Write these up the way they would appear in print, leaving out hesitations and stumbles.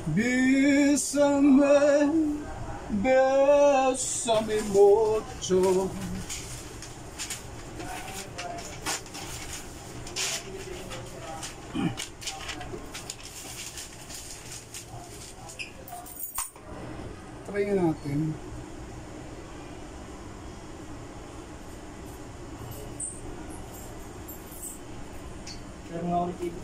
Bésame, bésame mucho. Try natin. Pero nga ulit dito.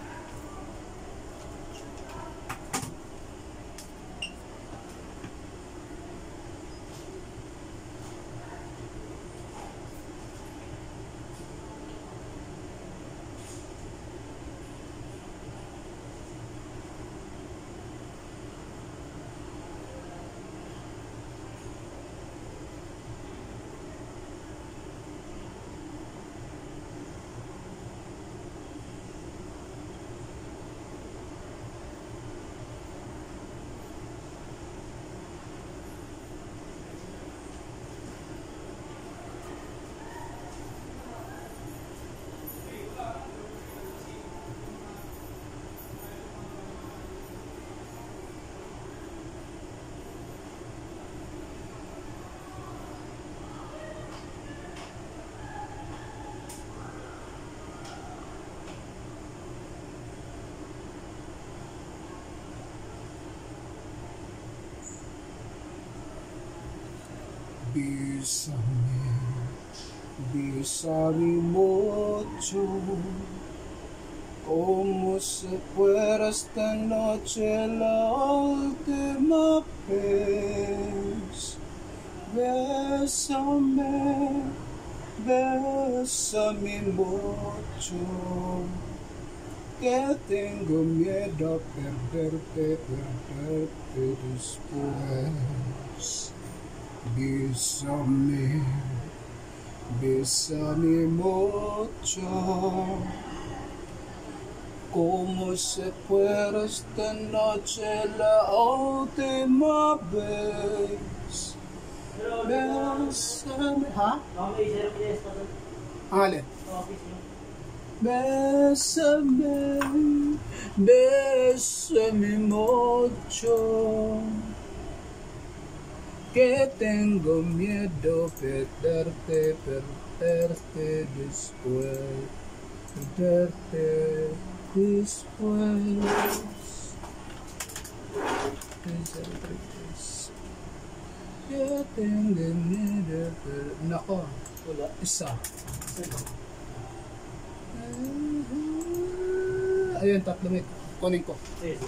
Bésame, bésame mucho, como si fuera esta noche la última vez. Bésame, bésame mucho, que tengo miedo a perderte después. Bésame, bésame mucho, como si fuera esta noche la última vez. Bésame, ¿ha? Ale. Bésame, bésame mucho, que tengo miedo perderte después, perderte después. Que tengo miedo nako, wala, isa. Ayun, tatlo may kunin ko.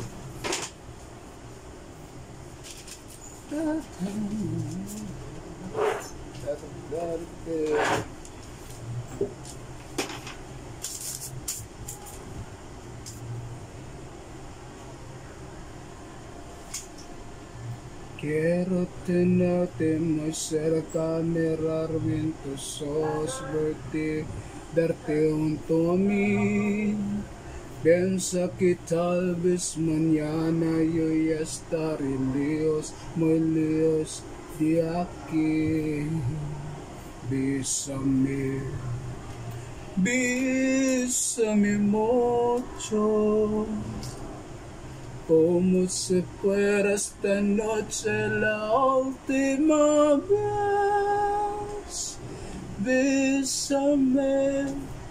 Quiero tenerte muy cerca, mirarme en tus ojos, verte junto a mí. Piensa que tal vez mañana yo ya estaré lejos, muy lejos de aquí. Bésame, bésame mucho, como si fuera esta noche la última vez. Bésame,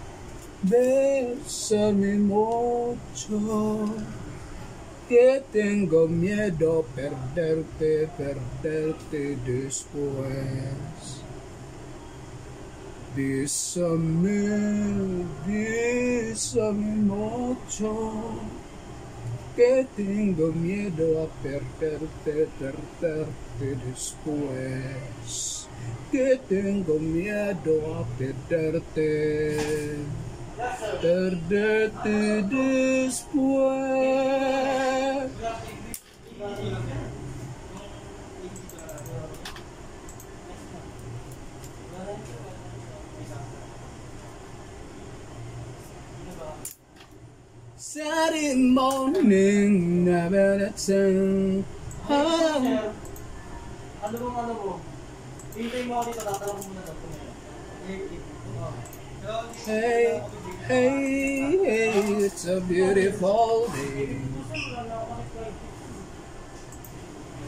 bésame mucho, que tengo miedo perderte después. Bésame, bésame mucho, que tengo miedo a perderte después. Que tengo miedo a perderte después. Saturday morning, never that same. Ano mo? Hintay mo ako dito, tatawag mo na dito. Hey, hey, hey, it's a beautiful day.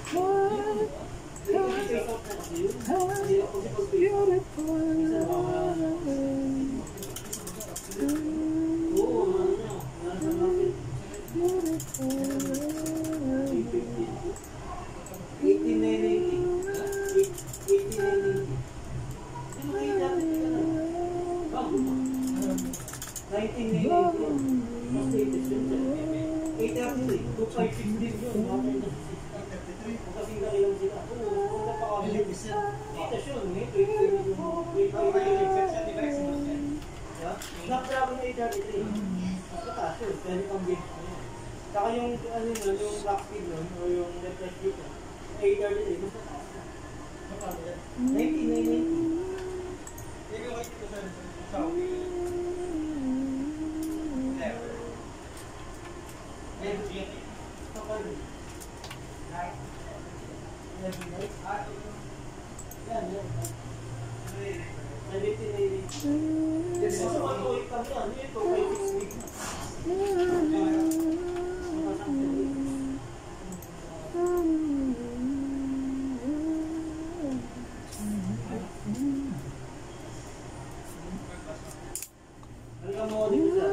Snapdragon 833. Mas mataas yun. Pwede pang game. Saka yung, ano yun, yung clock speed nun, o yung refresh rate nun, 833, mas mataas na. 1990. Hindi ko kayo sa Saudi. Kapal. Yan, yan. 1780. Yes, so matuloy kami yan. Ito, 5 weeks. Halika mo dito sa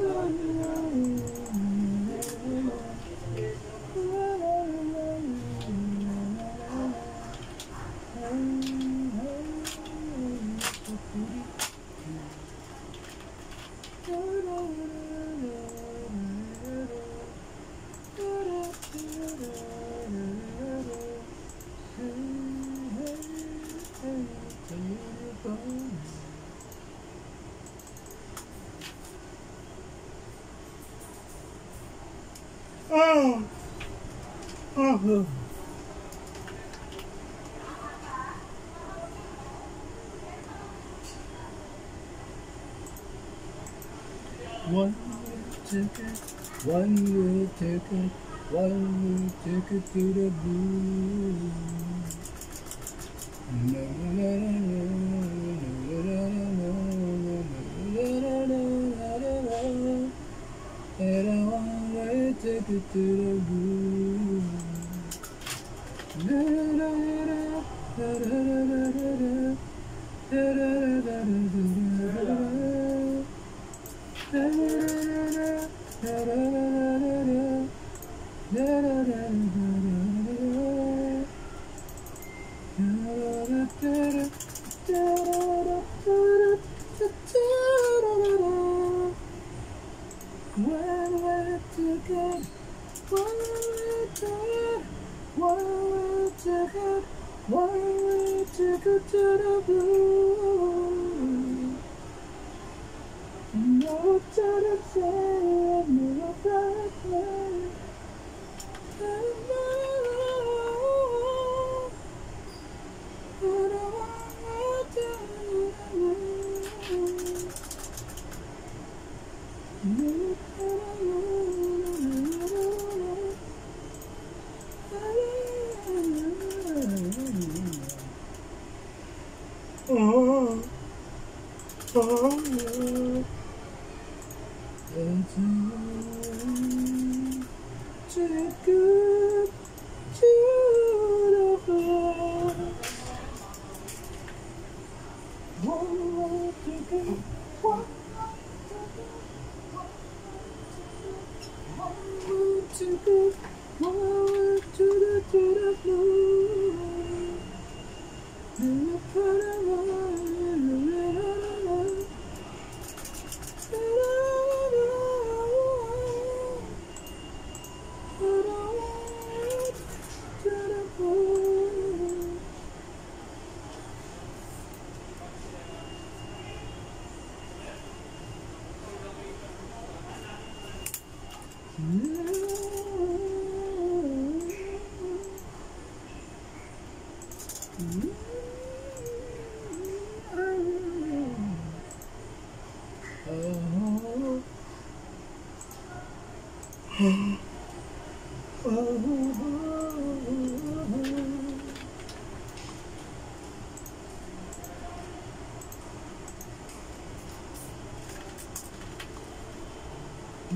One ticket, one way ticket, one way ticket to the blue. Na na na na na na na na. And a one way ticket to the blue. Na na na na na na na. Da da da da da da da.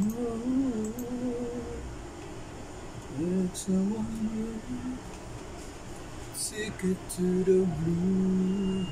It's a wonder ticket to the blue.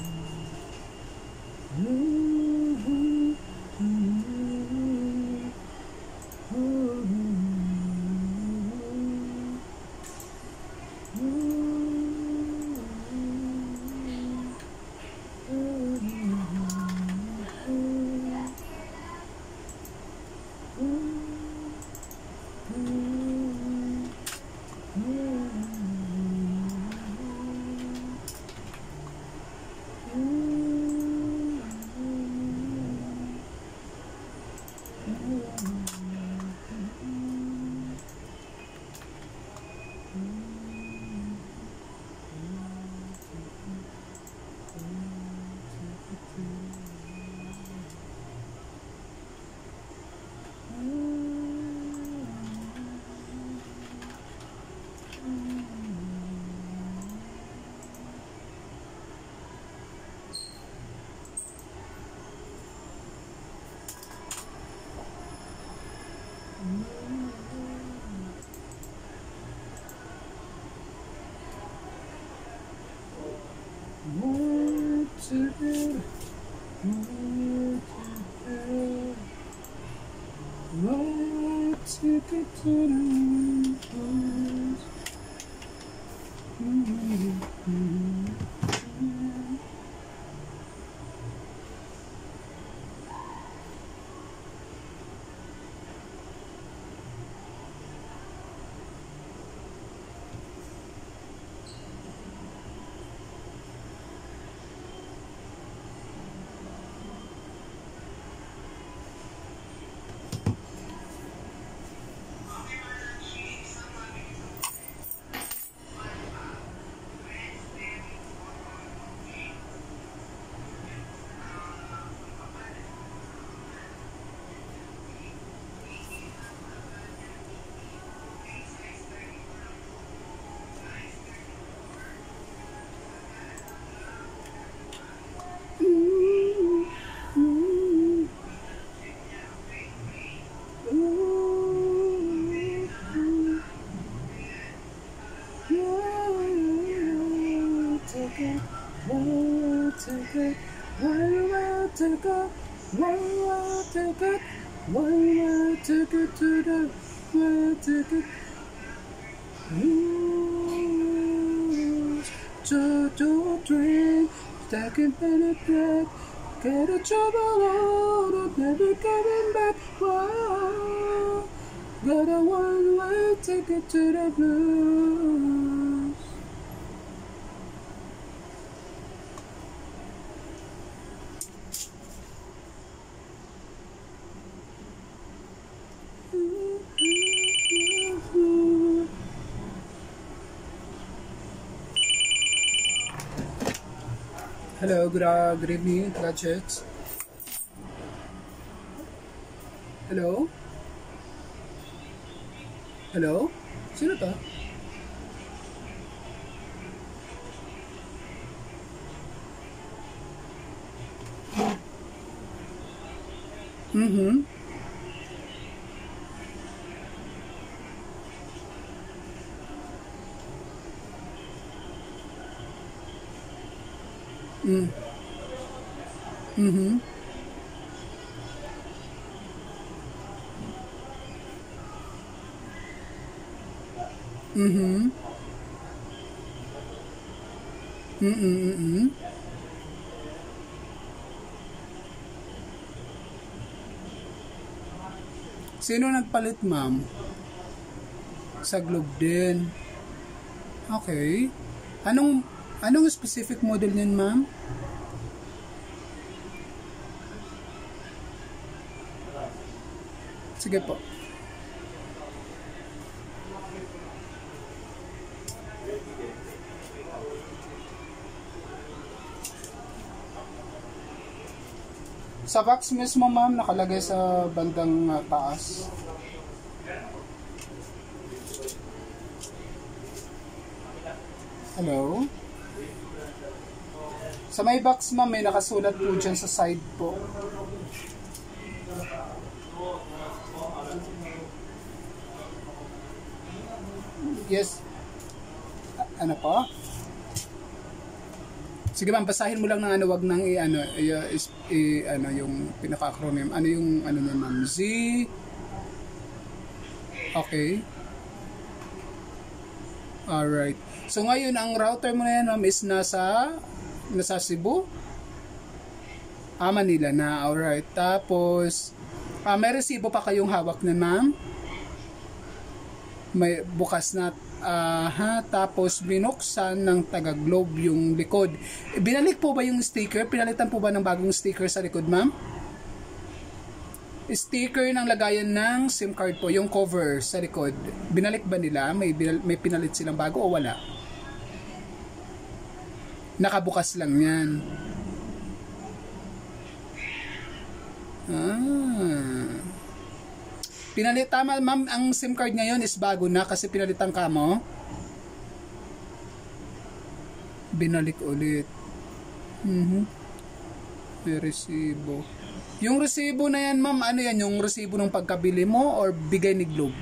Ticket to the drink, stacking penny black, get a trouble out of never coming back. Wow, got a one-way ticket to the blues. Hello, good evening, graduates. Hello? Hello? Sino to? Mm-hmm. Mm. Mm-hmm. Mm-hmm. Mm-mm-mm-mm. Sino nagpalit, ma'am? Sa Globe din. Okay. Anong specific model niyan, ma'am? Sige po. Sa box mismo, ma'am, nakalagay sa bandang taas. Hello? Sa may box, ma'am, may nakasulat po dyan sa side po. Yes. Ano po? Sige ma'am, basahin mo lang ng ano, wag nang ano yung pinaka-acronym. Ano yung ano niya ma'am? Z. Okay. Alright. So ngayon, ang router mo na yan ma'am is nasa Cebu? Manila na. Alright. Tapos, may resibo pa kayong hawak na ma'am? May bukas na tapos binuksan ng taga-Globe yung likod. Binalik po ba yung sticker? Pinalitan po ba ng bagong sticker sa likod, ma'am? Sticker ng lagayan ng SIM card po, yung cover sa likod. Binalik ba nila? May pinalit silang bago o wala? Nakabukas lang yan. Pinalit, tama ma'am, ang SIM card ngayon is bago na kasi pinalitan ka mo. Binalik ulit. May resibo. Yung resibo na yan ma'am, ano yan? Yung resibo ng pagkabili mo or bigay ni Globe?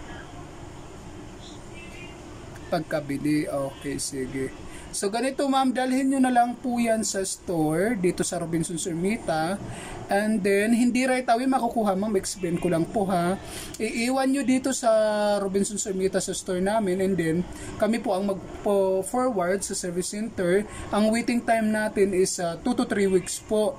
Pagkabili, okay, sige. So ganito ma'am, dalhin nyo na lang po yan sa store dito sa Robinsons Ermita, and then hindi right away makukuha ma'am, explain ko lang po ha. Iiwan nyo dito sa Robinsons Ermita sa store namin, and then kami po ang magpo-forward sa service center. Ang waiting time natin is 2 to 3 weeks po.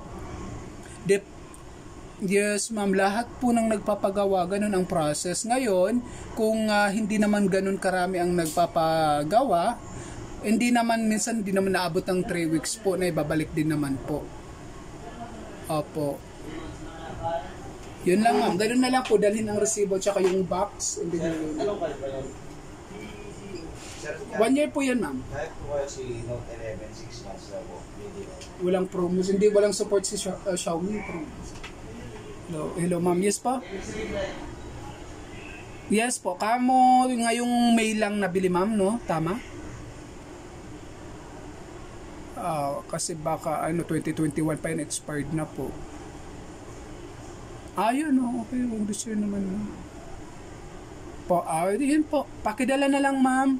Yes ma'am, lahat po ng nagpapagawa, ganun ang process. Ngayon, kung hindi naman ganun karami ang nagpapagawa, minsan hindi naman naabot ng 3 weeks po, na ibabalik din naman po. Opo. Yun lang ma'am, ganun na lang po, dalhin ang resibo tsaka yung box. And then, 1 year po yan ma'am. Kahit po kayo si Note 11, 6 months na po. Walang promos, walang support si Xiaomi promos. Hello ma'am, yes po? Yes po, kamo ngayong May lang nabili ma'am, no? Tama? Kasi baka 2021 pa yun, expired na po. Yun, okay, gusto yun naman po. Yun po, pakidala na lang ma'am.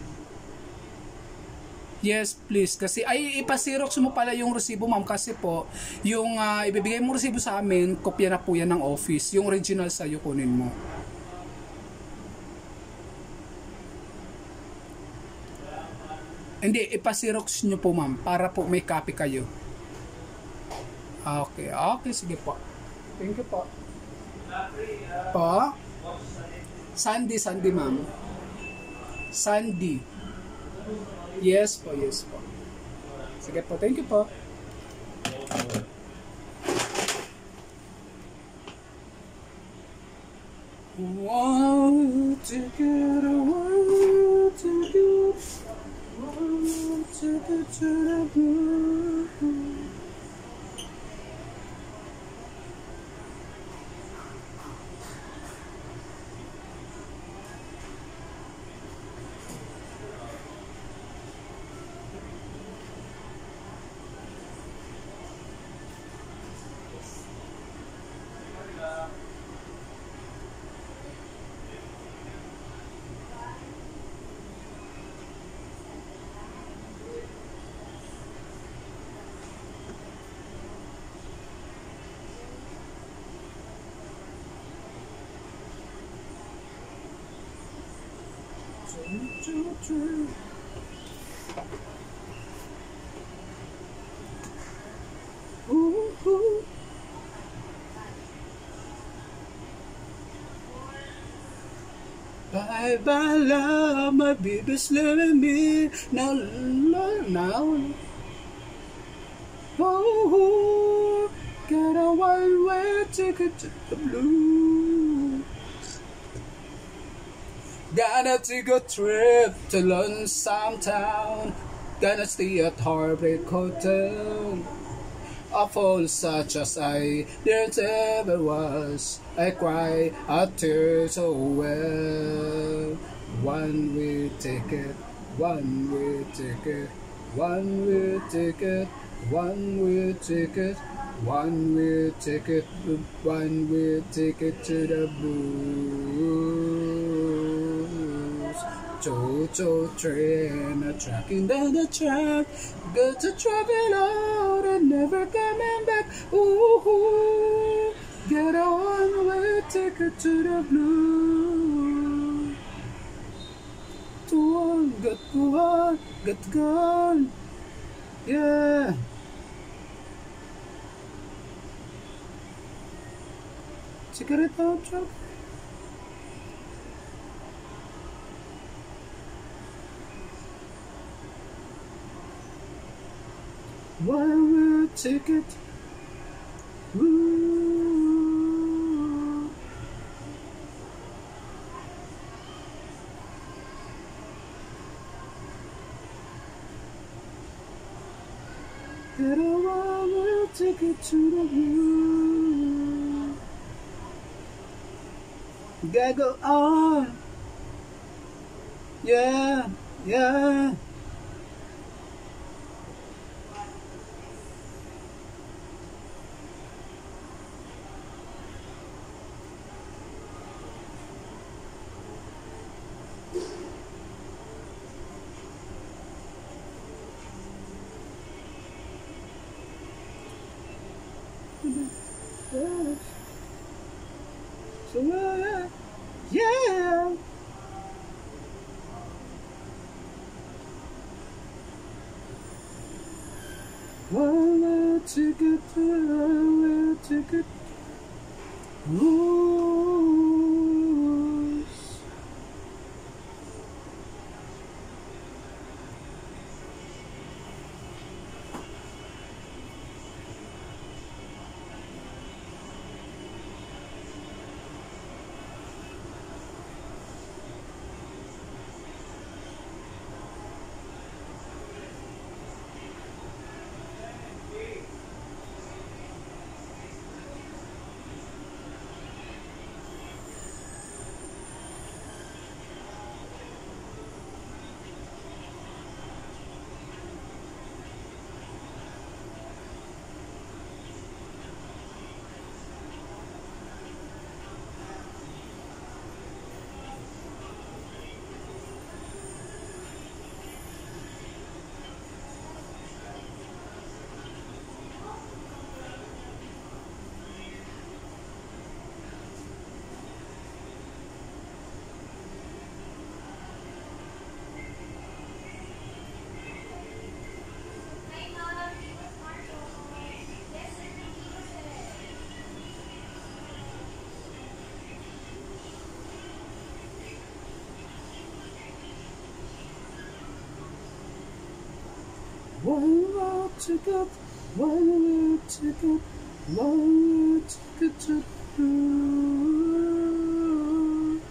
Yes, please. Kasi ipasirox mo pala yung resibo ma'am, kasi po yung ibibigay mo resibo sa amin, kopya na po yan ng office. Yung original sa'yo kunin mo. Hindi, ipasirox nyo po ma'am para po may copy kayo. Okay, sige po. Thank you po. Po? Sandy ma'am. Sandy. Yes po. Sige po, thank you po. One ticket, one ticket, one ticket to the moon. Bye bye love, my baby's leaving me now. Oh, got a one-way ticket to the blue. Gotta take a trip to Lonesome Town. Gonna stay at Heartbreak Hotel. A fool such as I, there ever was. I cry a tear so well. One-way ticket, one-way ticket, one-way ticket, one-way ticket, one-way ticket, one-way ticket to the blues. Jojo train, a tracking down the track. Got to travel out and never coming back. Ooh, get on the way, take it to the blue. To on, got to go on, got to go on. Yeah. Check it out, Chuck. One-way ticket. Ooh. Get a one-way ticket to the blue. Gotta go on. Yeah, yeah. So yeah. One-way ticket to one-way ticket. Ooh. One-way ticket, one-way ticket, one-way ticket to blue.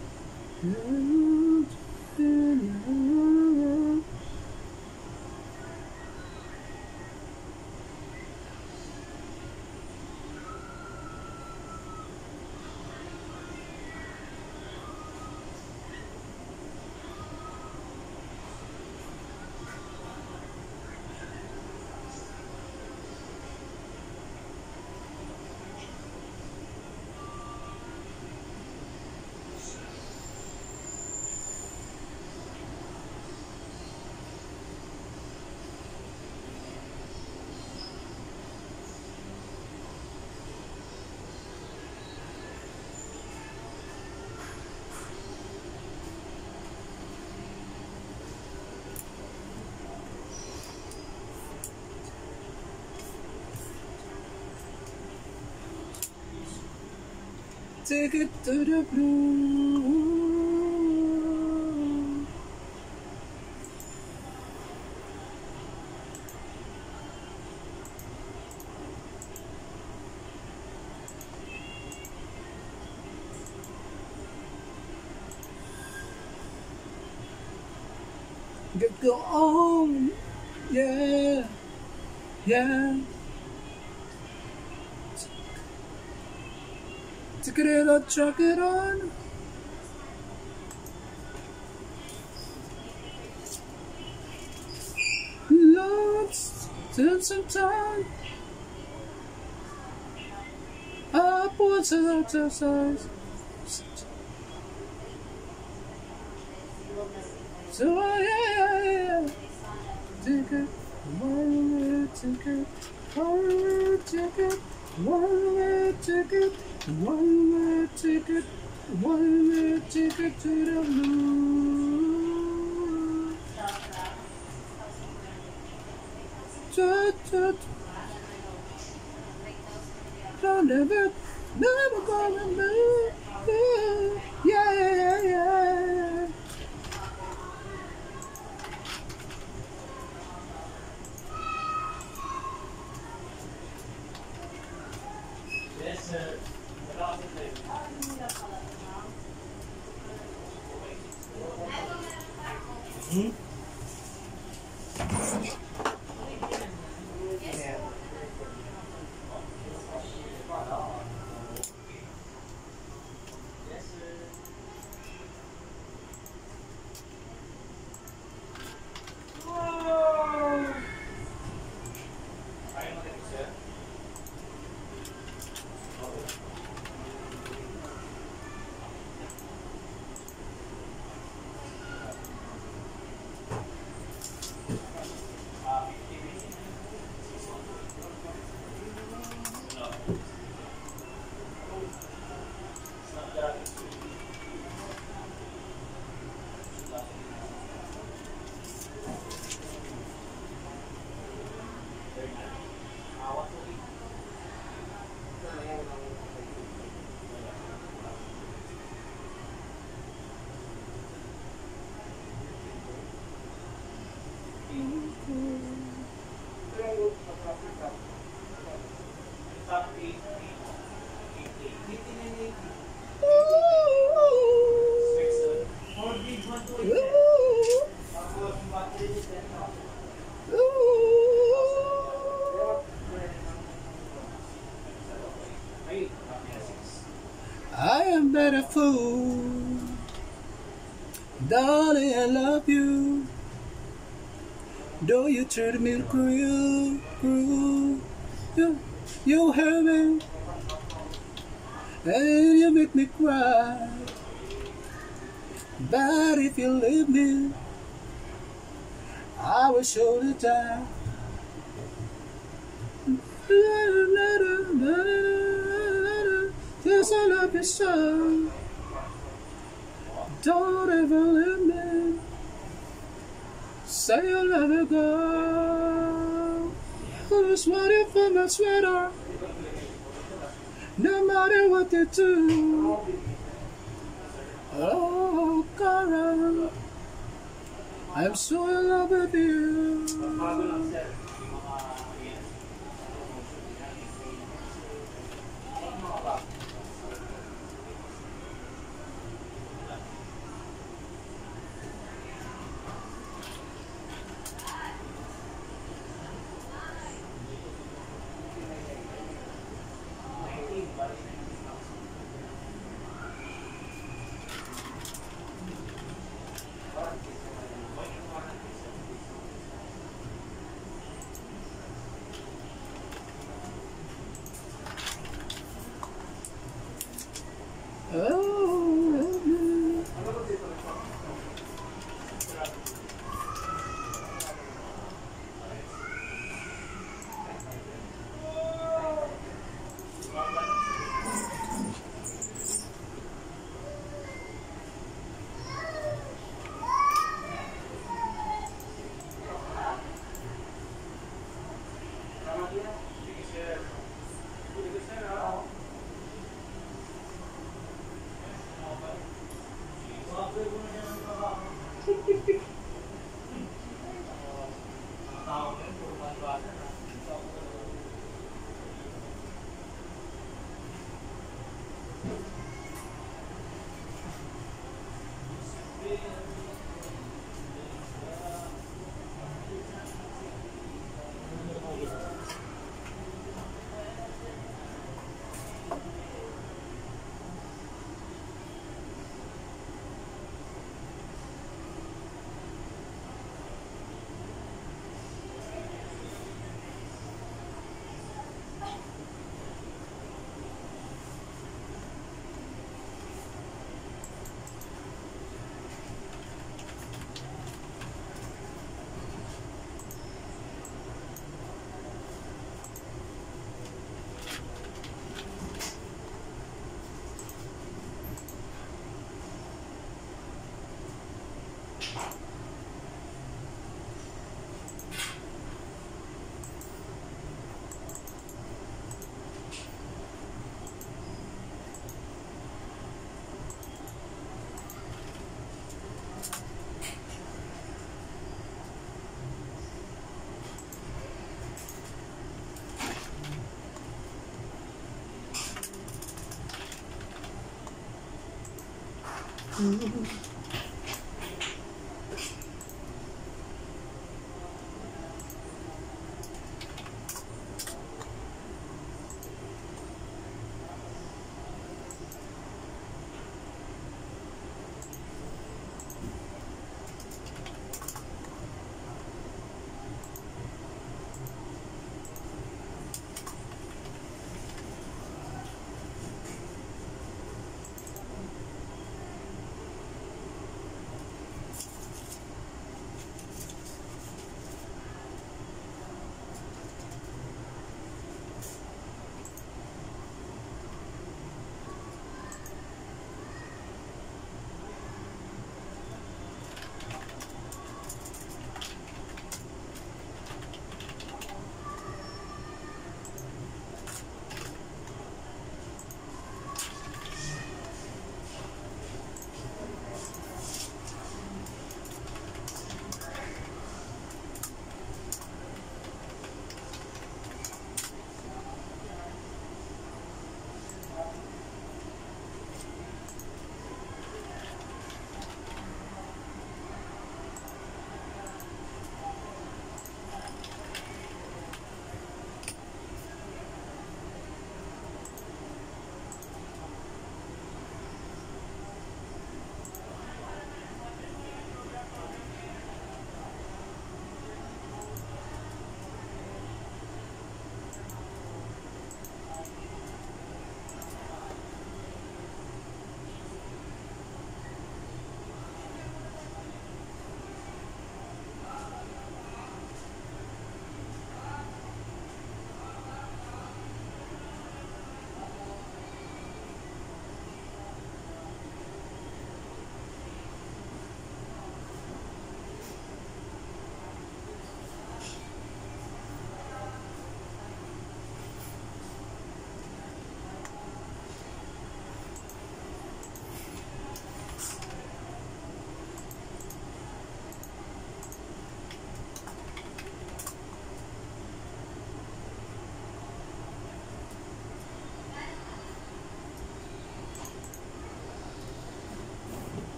Ticket to the blue. Go on, yeah, yeah. Ticket it up, chuck it on. Let's take some time. Upwards exercise. So yeah, take it, one way ticket, one way ticket, one way ticket, one way ticket, one way ticket to the moon. Don't never gonna move. Yeah. Yes, sir. Hmm? I am better fool, darling. I love you. Though you treat me cruel, you hurt me, and you make me cry. But if you leave me, I will surely die. Yes, I love you so. Don't ever leave me. Say you'll never go. I just want you for my sweater. No matter what they do. Oh, Cara, I'm so in love with you.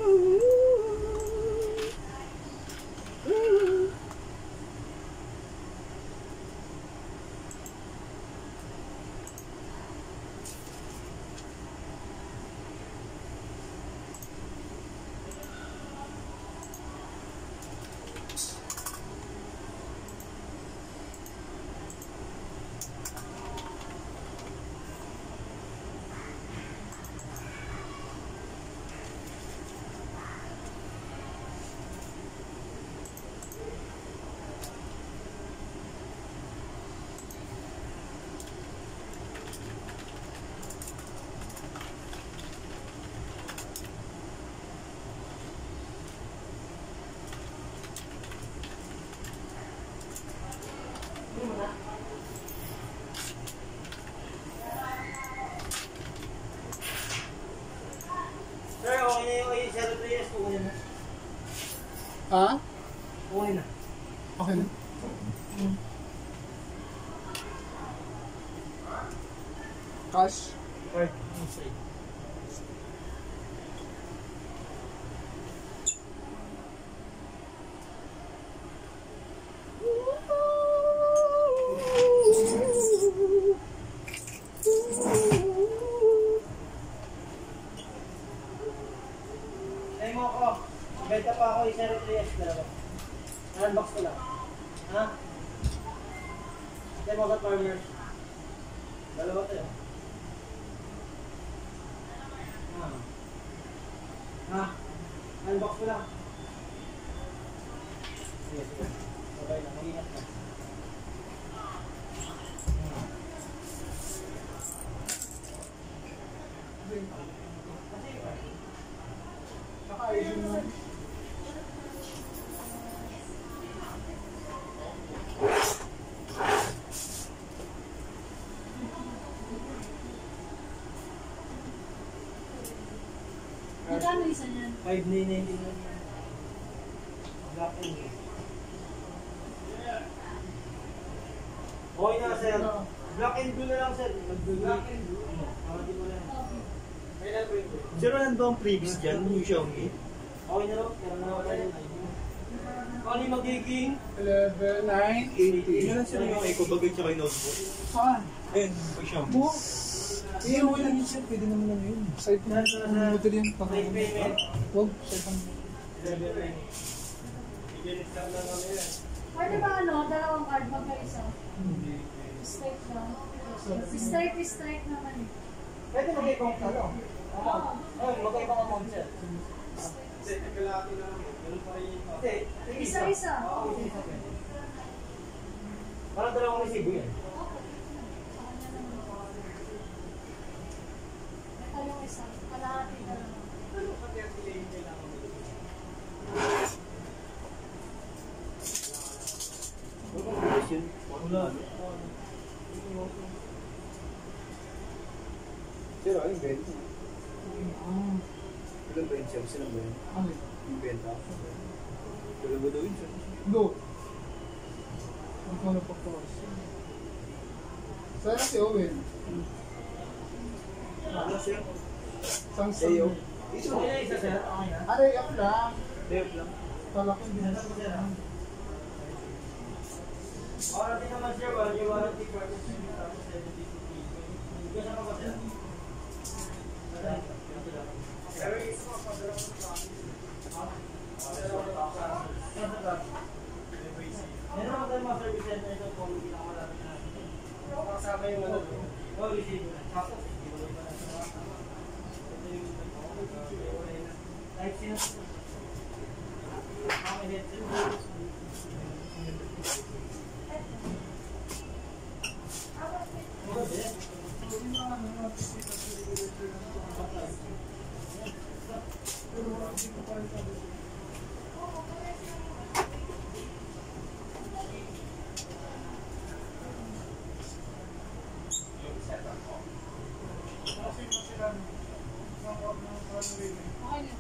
Sir, okay na yung Zero 3S, okay na. Ha? Okay na. Okay na. Cash? Card, inside. Ay mo ako, benta pa ako yung Zero 3S dalawa. Unbox ko lang. Ha? Ay mo ka farmers. Dalawa tayo. Ha? Unbox ko lang. Sige, sige. Okay lang, mag-ingat na. Naka-ID mo. Magkano isa niyan? 5,999 yan. Black and blue. Okay na, sir. Black and blue na lang, sir. Black and blue. Para di mo lang. Sir, ano ba ang previous dyan? Yung Xiaomi? Okay na lang. Kaya na wala yung ID. Ano yung magiging? 11, 9, Yun 80. lang sir yung eco bag at saka yung notebook. Saan? Ayun, yung Xiaomi. Mo? Eh, okay lang yun sir. Pwede naman lang yun. Side mo. Ang motor yan. Paka Side payment. Huwag. Side mo. Pwede ba ano, dalawang card magkaisa? Straight lang. Straight naman eh. Pwede mag-ibang ano? Oo. Ayun, mag-ibang amount, sir. Hindi. Isa-isa. Oo, isa-isa. Parang dalawang resibo yan. Ito yung isa. Kalahati na lang. Wala. Sir, ano yung benta? Ilan ba yun, sir? Sila ba yun? Ano? Yung benta? Wala ba daw yun, sir? Go. Ang kano pa ko. Sana si Owen. Ano, sir? Samsung. Sayo. Okay na isa, sir. Okay na. Aray, ako lang. Dave lang. Kala ko din. Warranty naman, sir. Warranty purchase. Tapos 70 Gusto ka ba, sir? Pero yung isa pa, padala ko sa akin. Meron naman tayo mga service center ito kung pinakamalapit natin. Kasama yung ano. No, receive na. Tapos, hindi mo pa na sa ito yung type C na. Mga headset. Okay na.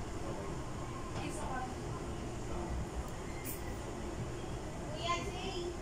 Isa pa.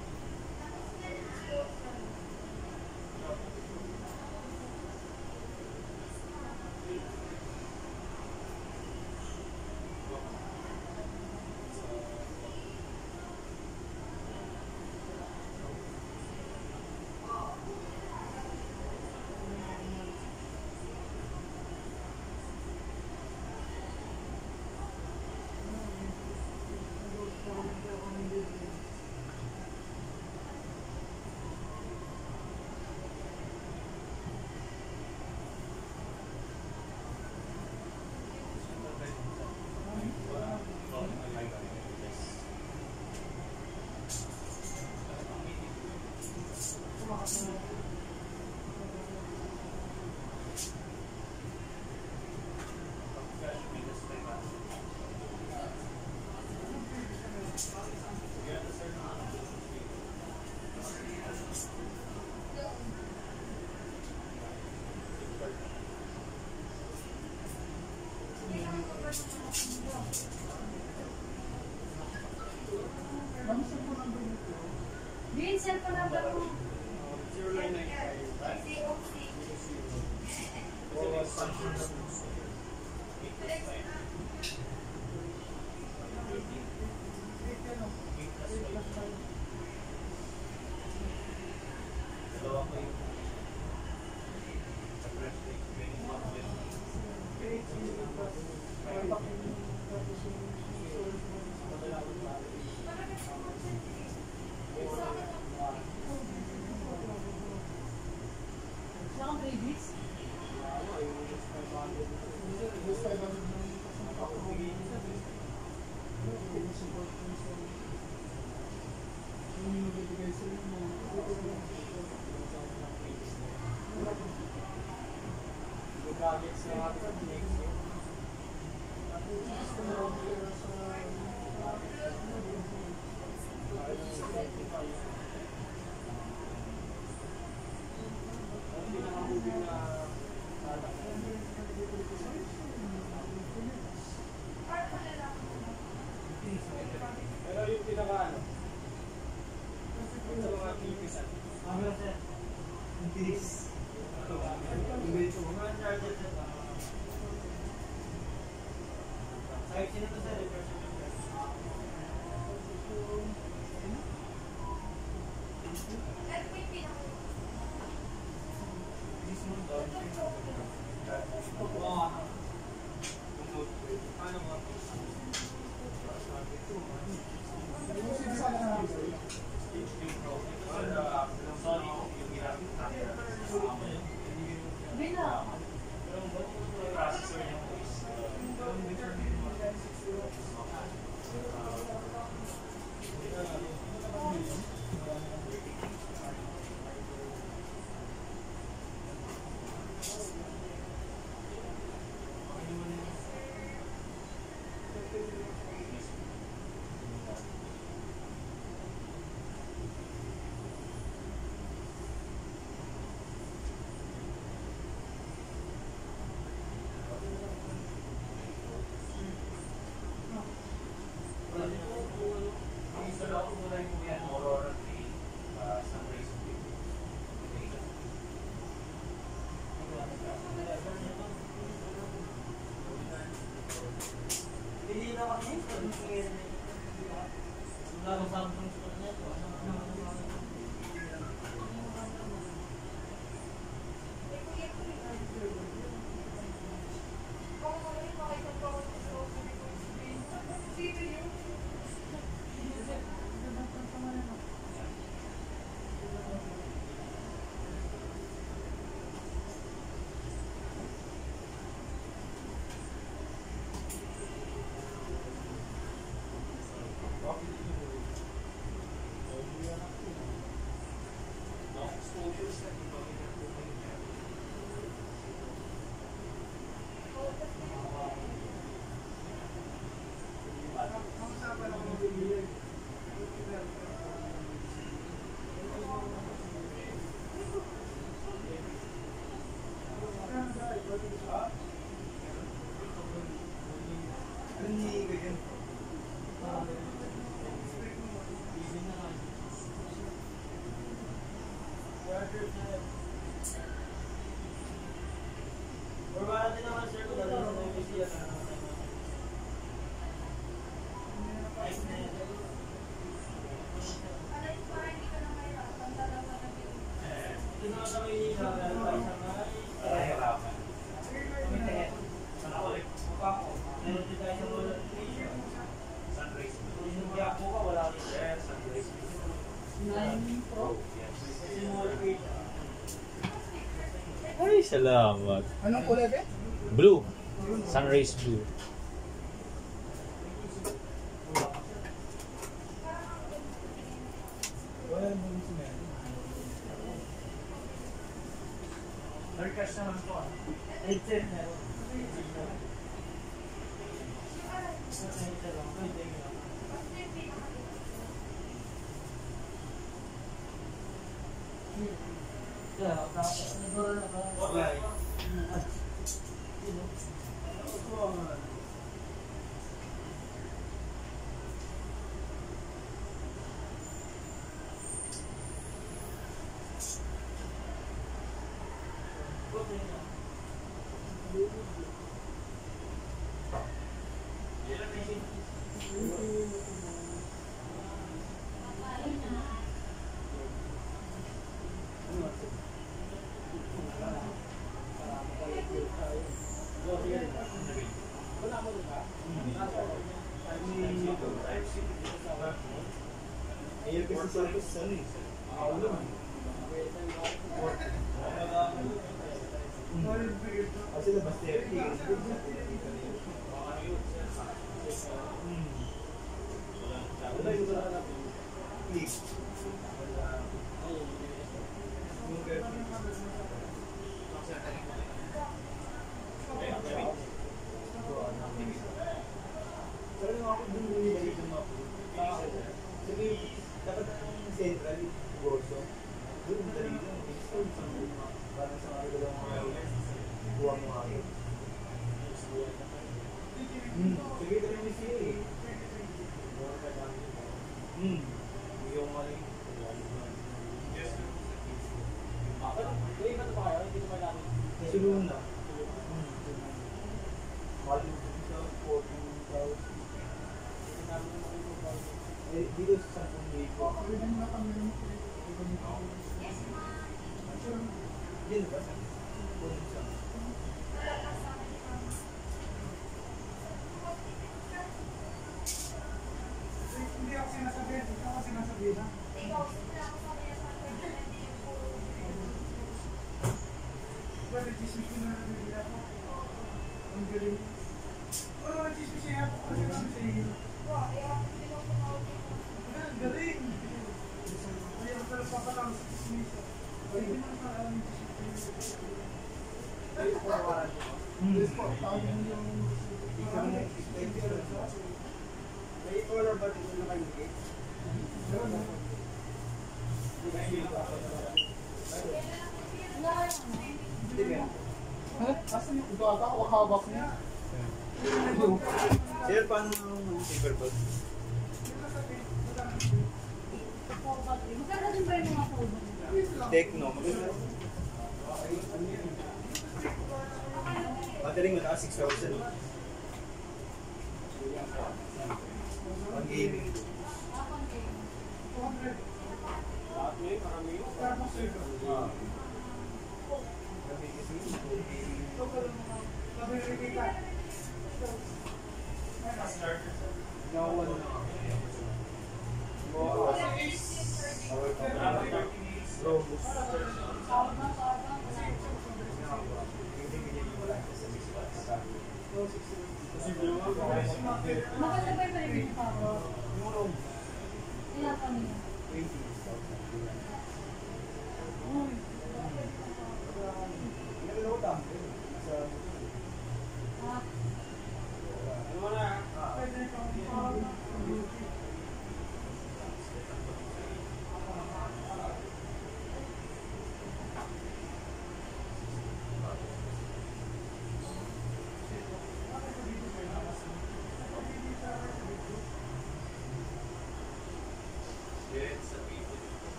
cellphone number mo. 0995. Saka babies. Pero yung pinaka ano? Sa mga pipisan. Ang tiris. Mga charger set. Sa'yo, sino to sir? Ano mga Bila. Hindi na kami. Wala na Samsung store na ito. Ay, salamat. Anong kulay ba? Blue. Sunrise blue. Wala naman si Mary. Nurkash naman po. Headset meron. Okay. Santos ano eh. Aulo. Kasi labas 30. Wala yung wala. Please. Pero nung ako dun bumibalik ng mga food, sabi, dapat ang central, Gorso, doon ang dali lang. Parang sa mga ilang mga buwa mo ako. Sige, dali mo siya eh. Yung mali. Sulungan na. Mali mo sa 14,000. Dito sa 10,000. Dito ba? Hindi ako sinasabihan, ikaw ako sinasabihan. Pero nag-dismiss ko na nabibila ko. Ang galing. Pero nag-dismiss siya ako kasi namin sa iyo. Ang galing. Ayaw ko talaga papalang sa dismiss. Hindi mo naman alam yung dismiss. Ayos po, kawalan ko. Ayos po, tawag mo yung... May color ba dito na kayo? Asan yung gaga o hawak niya? Sir, paano yung paperbag? Magkano din ba yung mga phone? Techno, maganda. Battery mo na 6,000. Pang gaming. Magkano ba yung pwede pa? Ilan pa niya?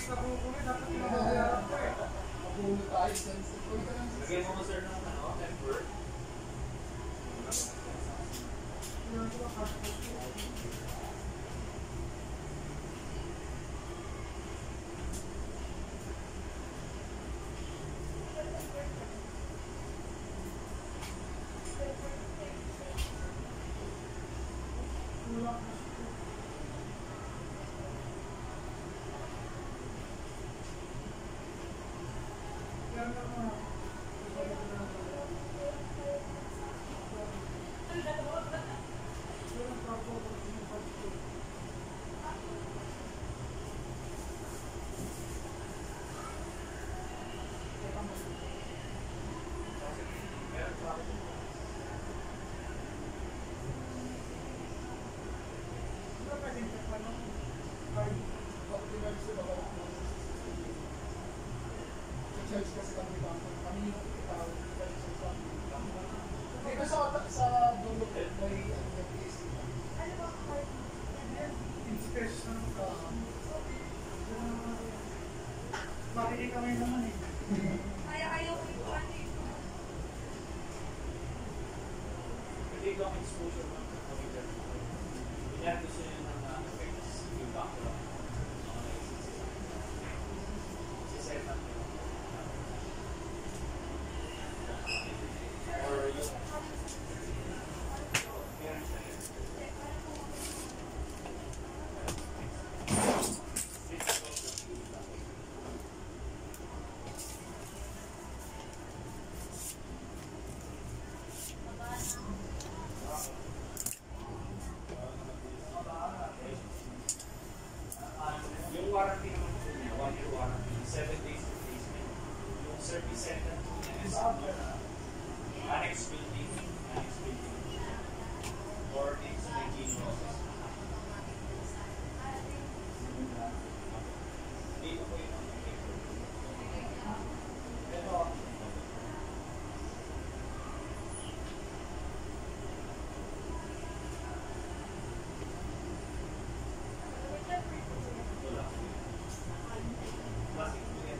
nakukulit, dapat pinababayaran ko eh. Mabulo tayo sa uy ka lang. Lagyan mo sir ng temper. Kailangan ko ba cash out ko? Wala cash out. Kaya naman, Charge kasi kami bangko. Kami yung itaw. Dito sa dulo may PSC. pesos na ng makinig kami naman eh. Ayaw ko yung Hindi ko ang exposure ng computer. Kaya gusto nyo ng effects yung background. Si-set up nyo. Or yung meron siya yun. Yung warranty naman po niya, 1-year warranty, 7 days replacement. Yung service center po niya is annex building, or next to making process. Dito po yun ang ito. Plastic po yan.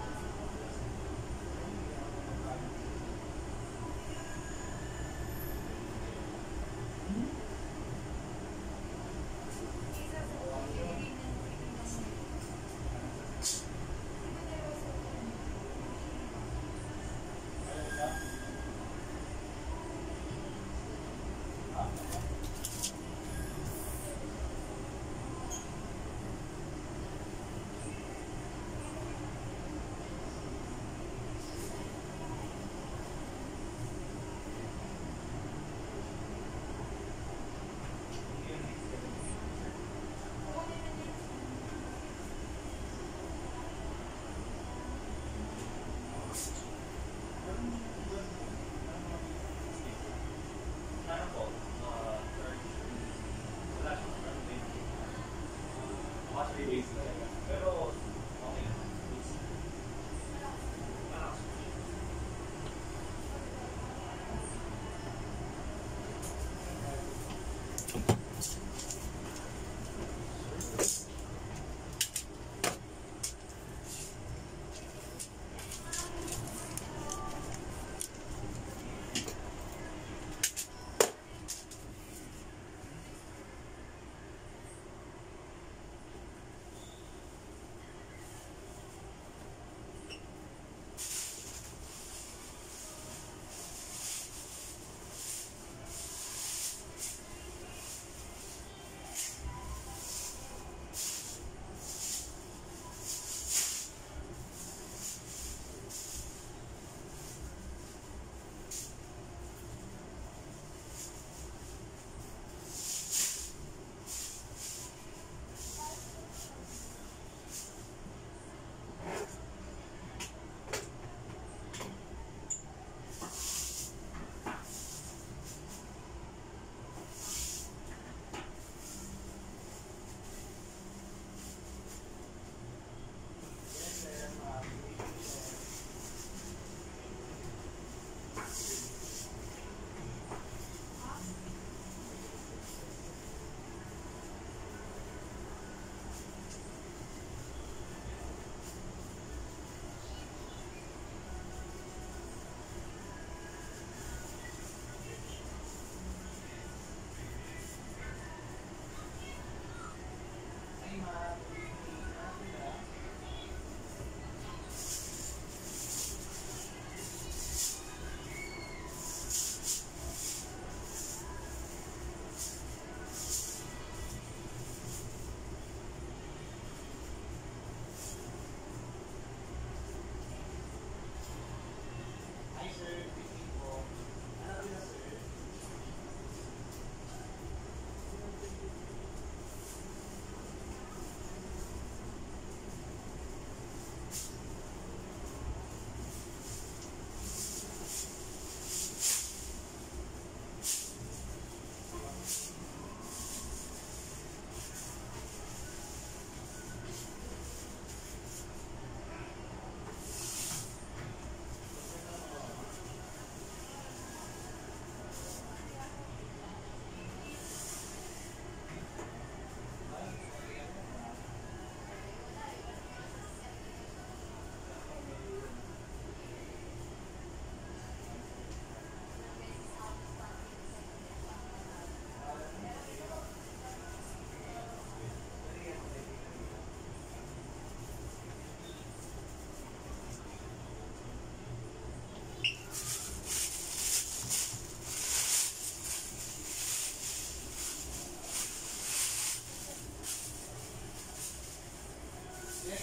Ano po? Wala siyang permanent. Mga 3 days talaga. Pero, okay na. Ano?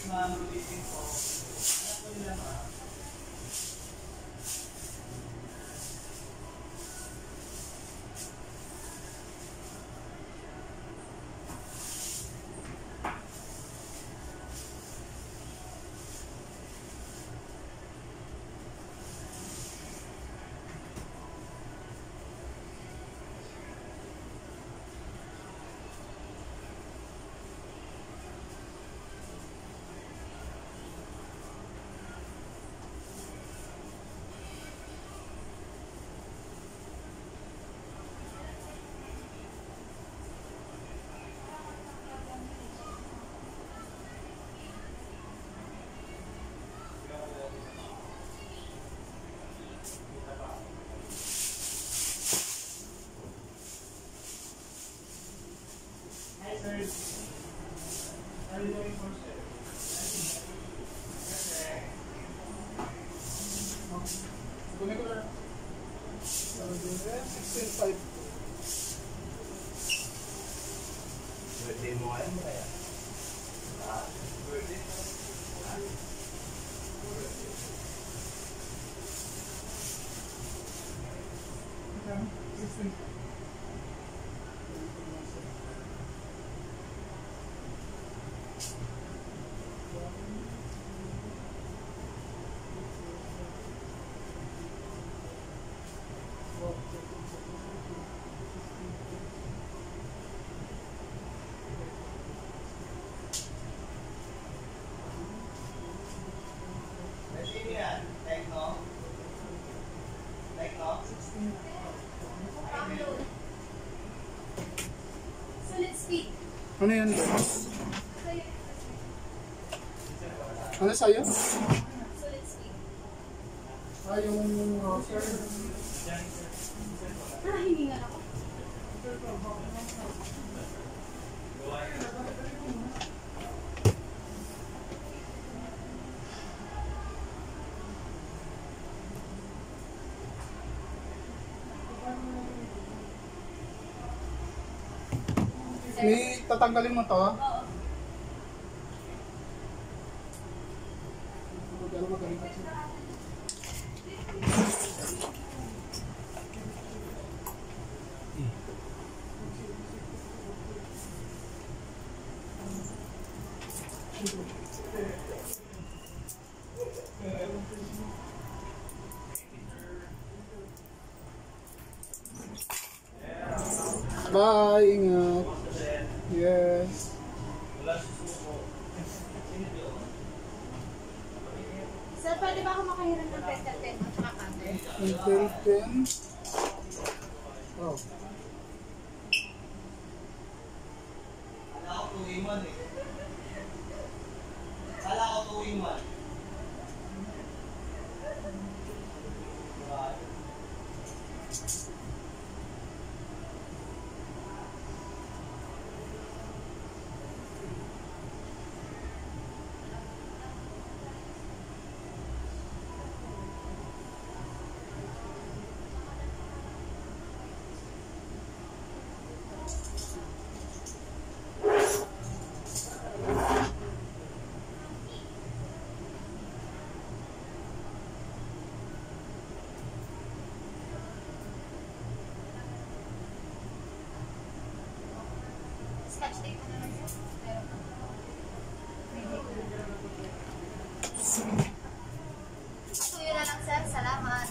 na releasing ko, anak ko nila ma. Kunin ko na. 16.5. Birthday mo ngayon mo kaya? Birthday? Sino yan? Techno? Techno? Solid speed. Ano yan? Ano sa'yo? Solid speed. Ah, yung router. Hiningal ako. May tatanggalin mo to? Oo. Magaling kasi. Bye, ingat. Yes. Sir, pwede ba ako makahiram ng petal pen at saka cutter? Until 10. Oh. Kala ko 2-in-1 eh. Kala ko 2-in-1. Scotch tape na lang sir. Tuyo na lang sir. Salamat.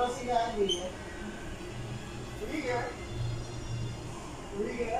Parang si Ali. Uli ka. Uli ka.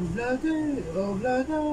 Oblada, oblada.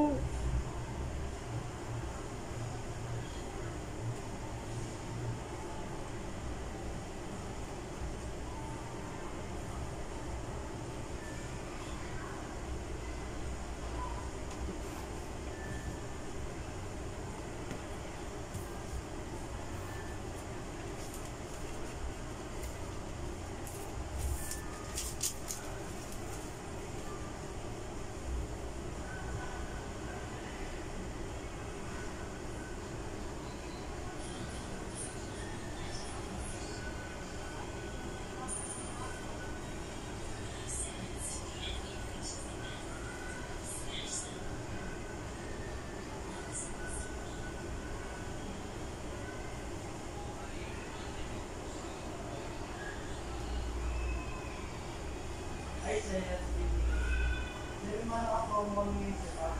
Ay, sir. Sir, mga ako mga sa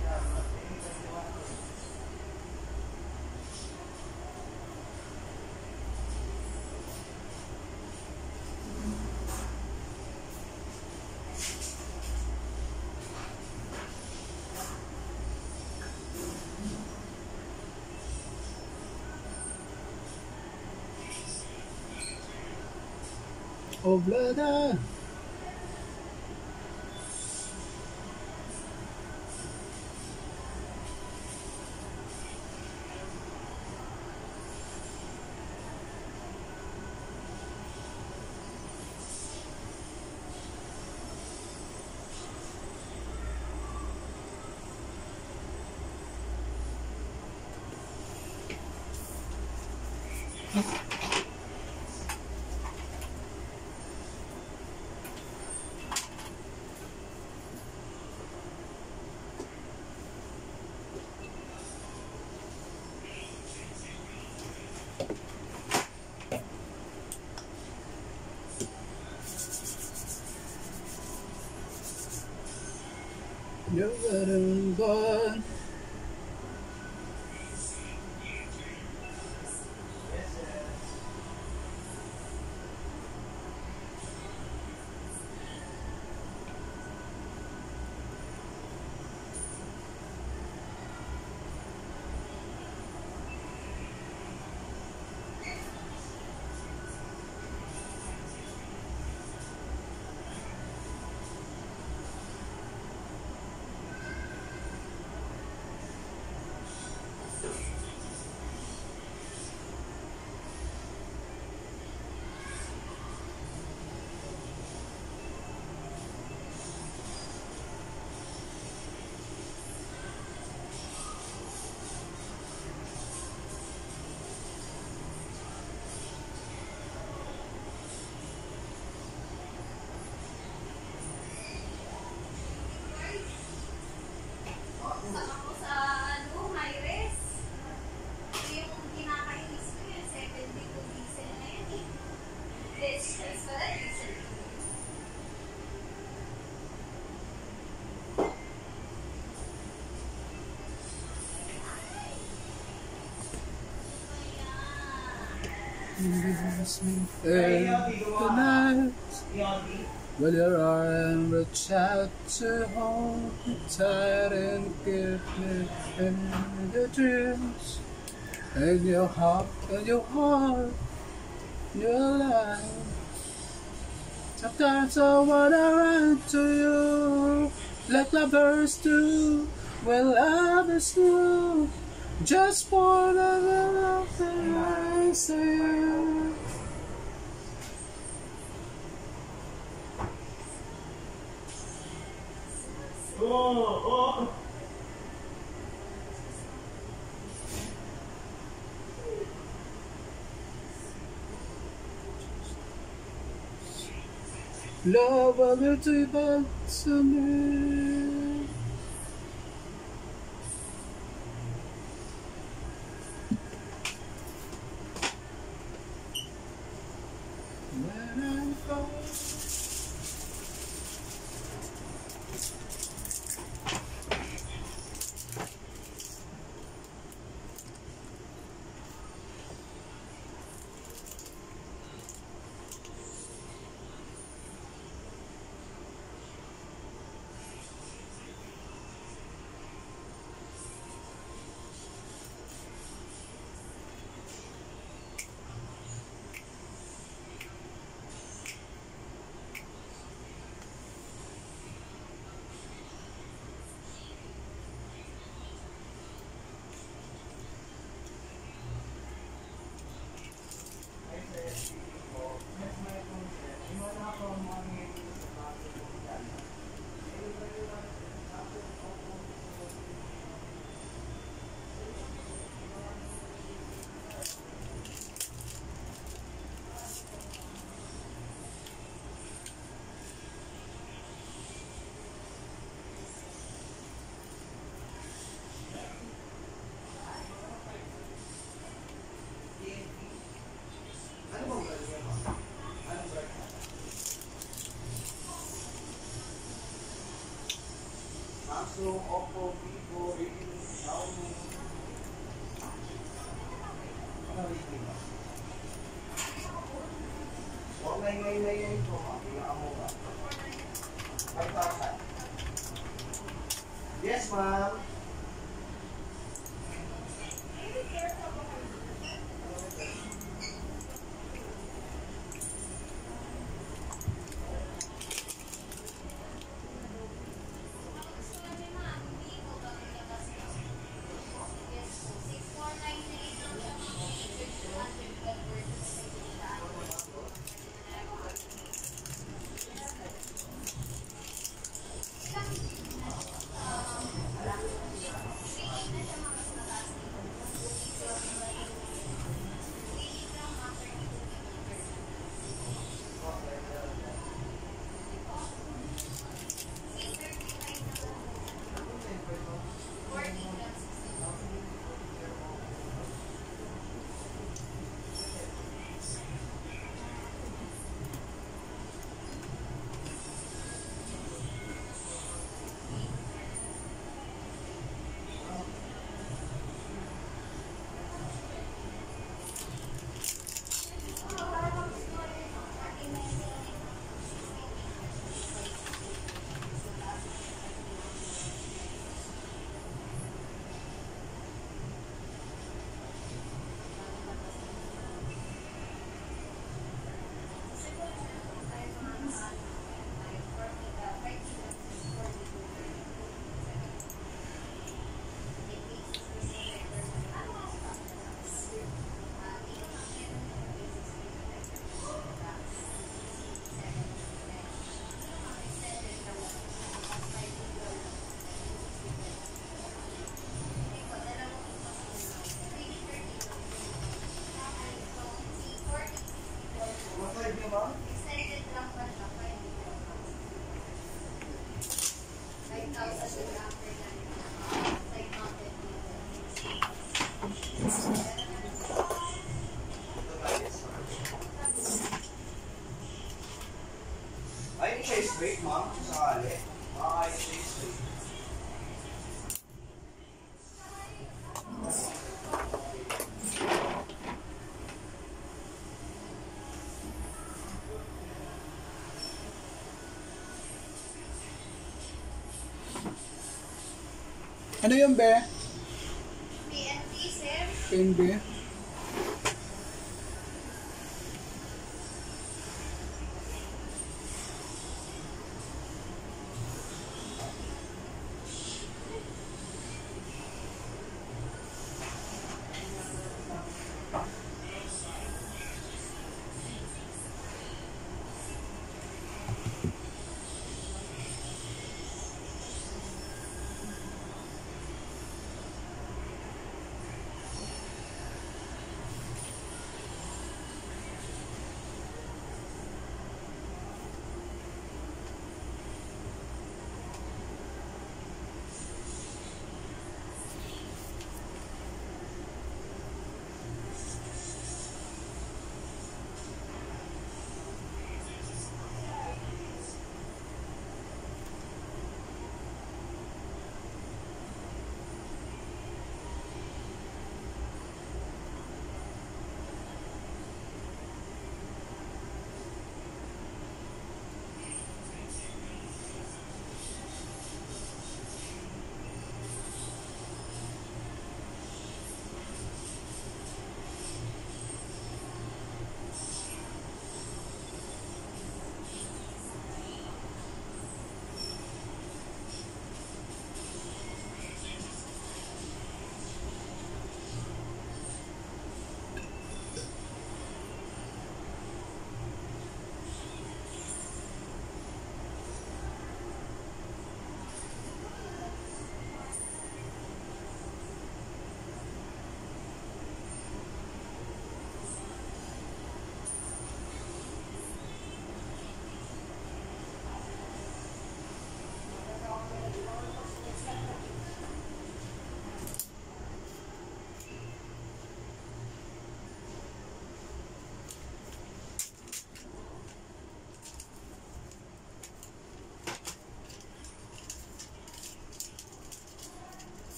Oblada. You're getting gone. Ako sa high res. Ito yung kinakainis ko yung 72 diesel na yun eh. Distance pala, diesel. Tonight, well, your arm reach out to hold me tight and give me the dreams. And your heart, your life. Sometimes I wanna run to you, like lovers do, when love is new. Just wanna love that I say. Oh! Love a little bit to me. When I fall. Samsung, Oppo, Vivo, Realme, Xiaomi. Ano rating mo? Huwag na ingay ito, ma. Pinakamura. 5,000. Yes, ma'am. Ay, siya straight, ma'am. Sakali. Makakain siya straight. Ano yung be? PNP, sir. PNB?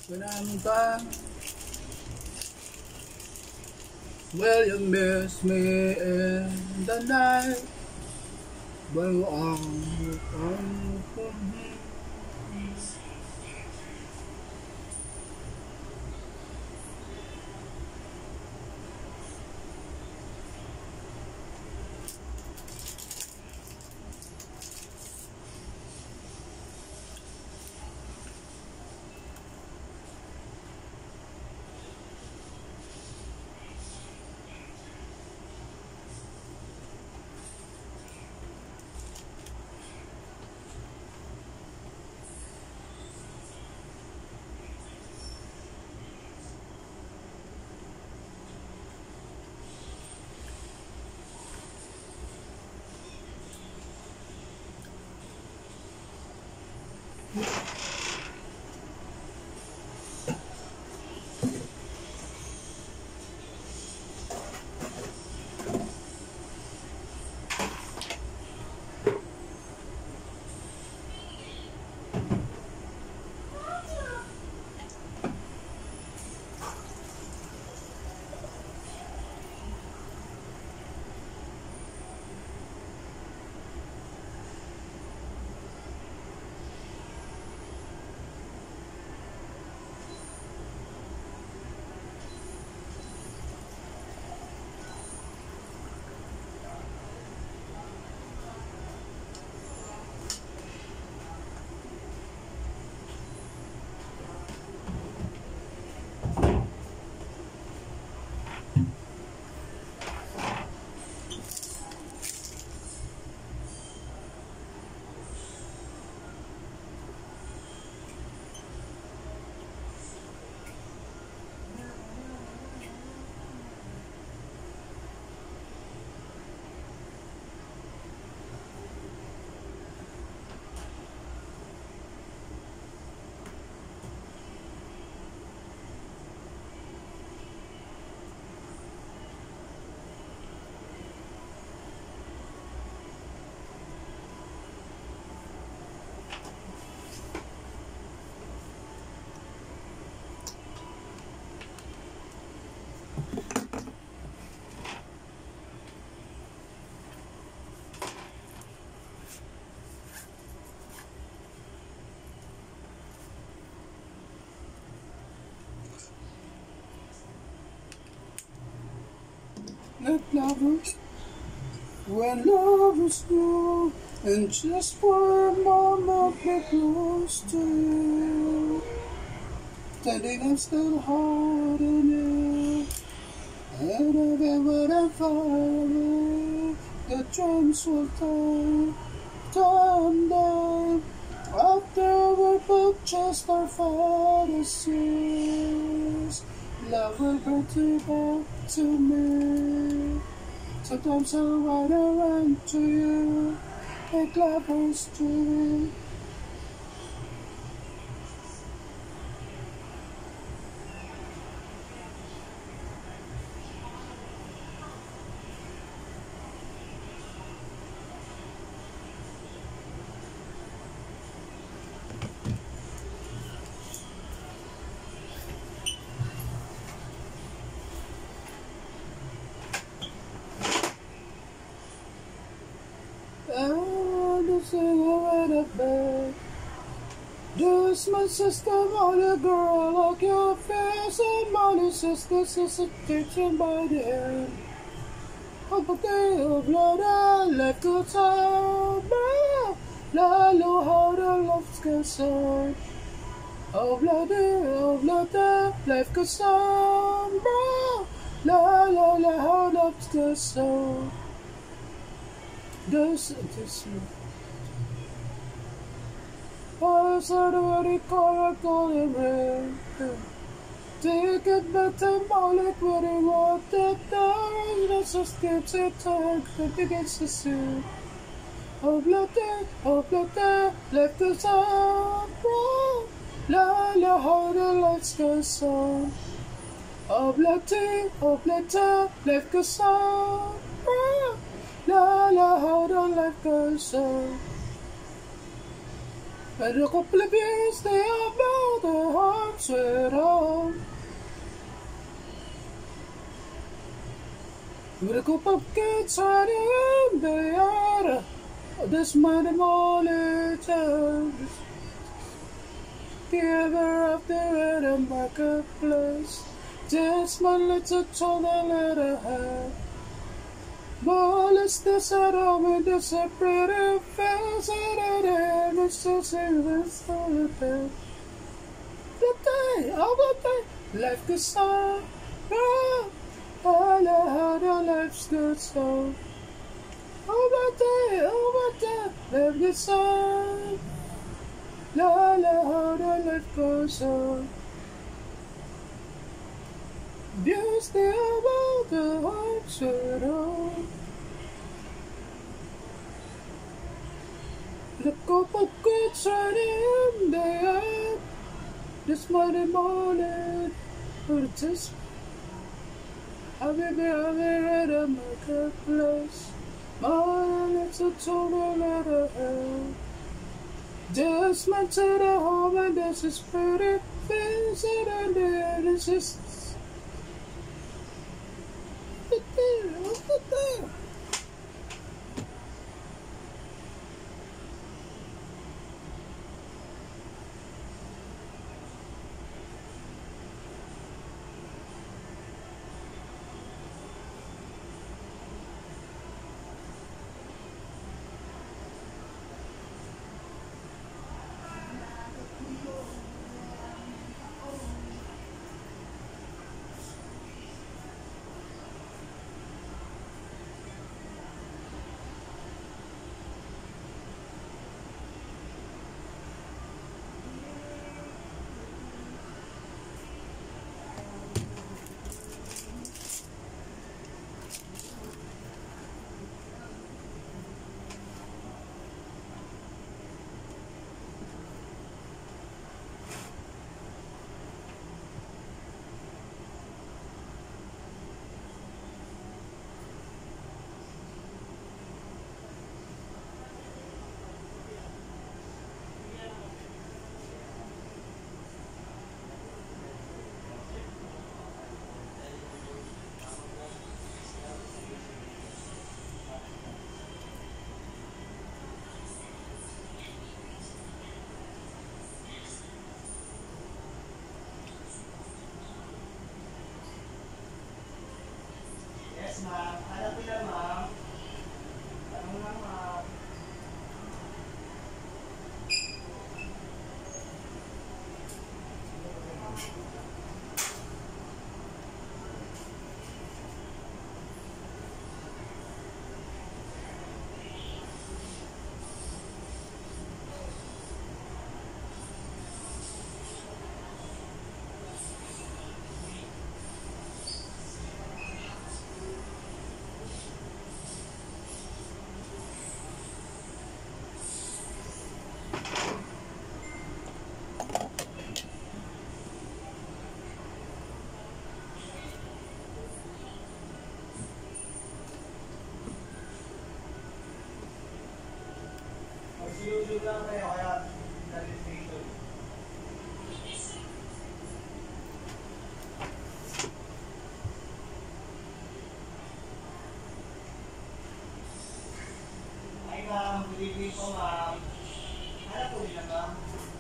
when I'm gone. Will you miss me in the night? When I'm gone. Let lovers, when lovers go, and just for a moment be close to you. Standing I'm still holding you, and even when I'm far away, the drums will turn down. After we both just our fantasies, love will bring you back to me. Sometimes I wanna run to you, like lovers do. I wanna sing around a bed. Does my sister want a girl like your face? And my sister says a teaching by the end. Up a day of blood, I left the time. La lo how the love's concerned. Oh blood, life goes on. La how love's concerned. Does this I said already golden rain. Take it back to Malik when he walked it down. Let's just get it time that begins to see. Oh blood, left us on. La how the lights goes on. Oh blood, left us on. La how the life goes on. And a couple of years they are born. about the hearts at all. With a cup of kids in the yard, this Monday morning, together after the marketplace, just my little child that I have. More is this at home and this a pretty face at the end, it's just in the solitude. The day of the day, life goes on. I know how the life's good so. Oh my day, life goes on. La la how the life goes on. Just the about the hearts at all. The cup of good right in the air. This Monday morning, but it is. I'll be at a marketplace. My lips are total out of hell. Just went to the home and this is pretty things and then it's just. Yes, ma'am. Ano po lang, ma'am? Tanong lang, ma'am. Mag-YouTube lang kayo, kaya nag-station. Hi, ma'am. Good evening po, ma'am. Ano po nila, ma'am?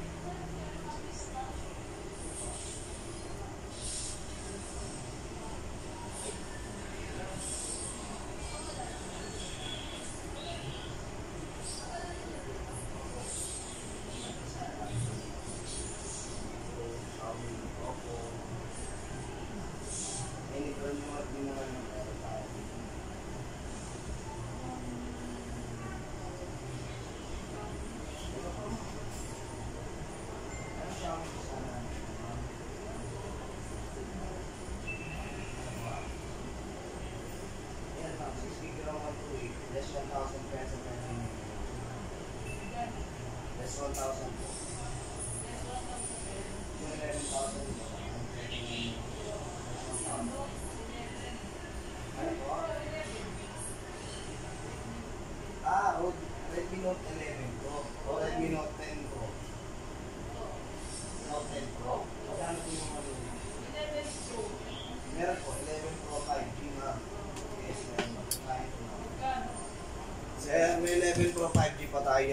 Less 1,000 pesos per minute. Less 1,000 po. 11,000 po. Ano po? Redmi Note 11 po. O Redmi Note 10 po. Note 10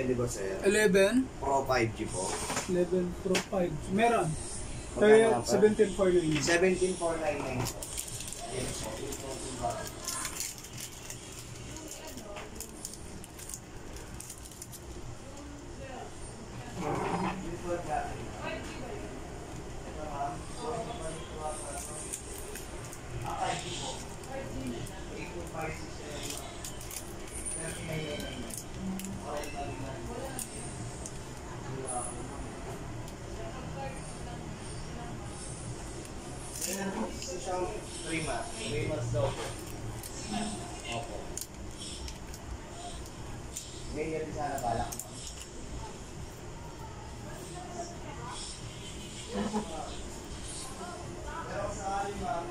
natin, di ba, sir? 11, Pro 5G po. 11 Pro 5. Meron. Magkano nga pa? 17,499. 17,499 po. Ayan po. Yung floating bar. Yung float natin. Ito, ma'am. So, ito, 5G po. 8,256 3999. Okay, sabi na. Yan po, isa siyang 3 months. 3 months daw po. Opo. Ngayon rin sana balak mo. Pero sa akin, ma'am,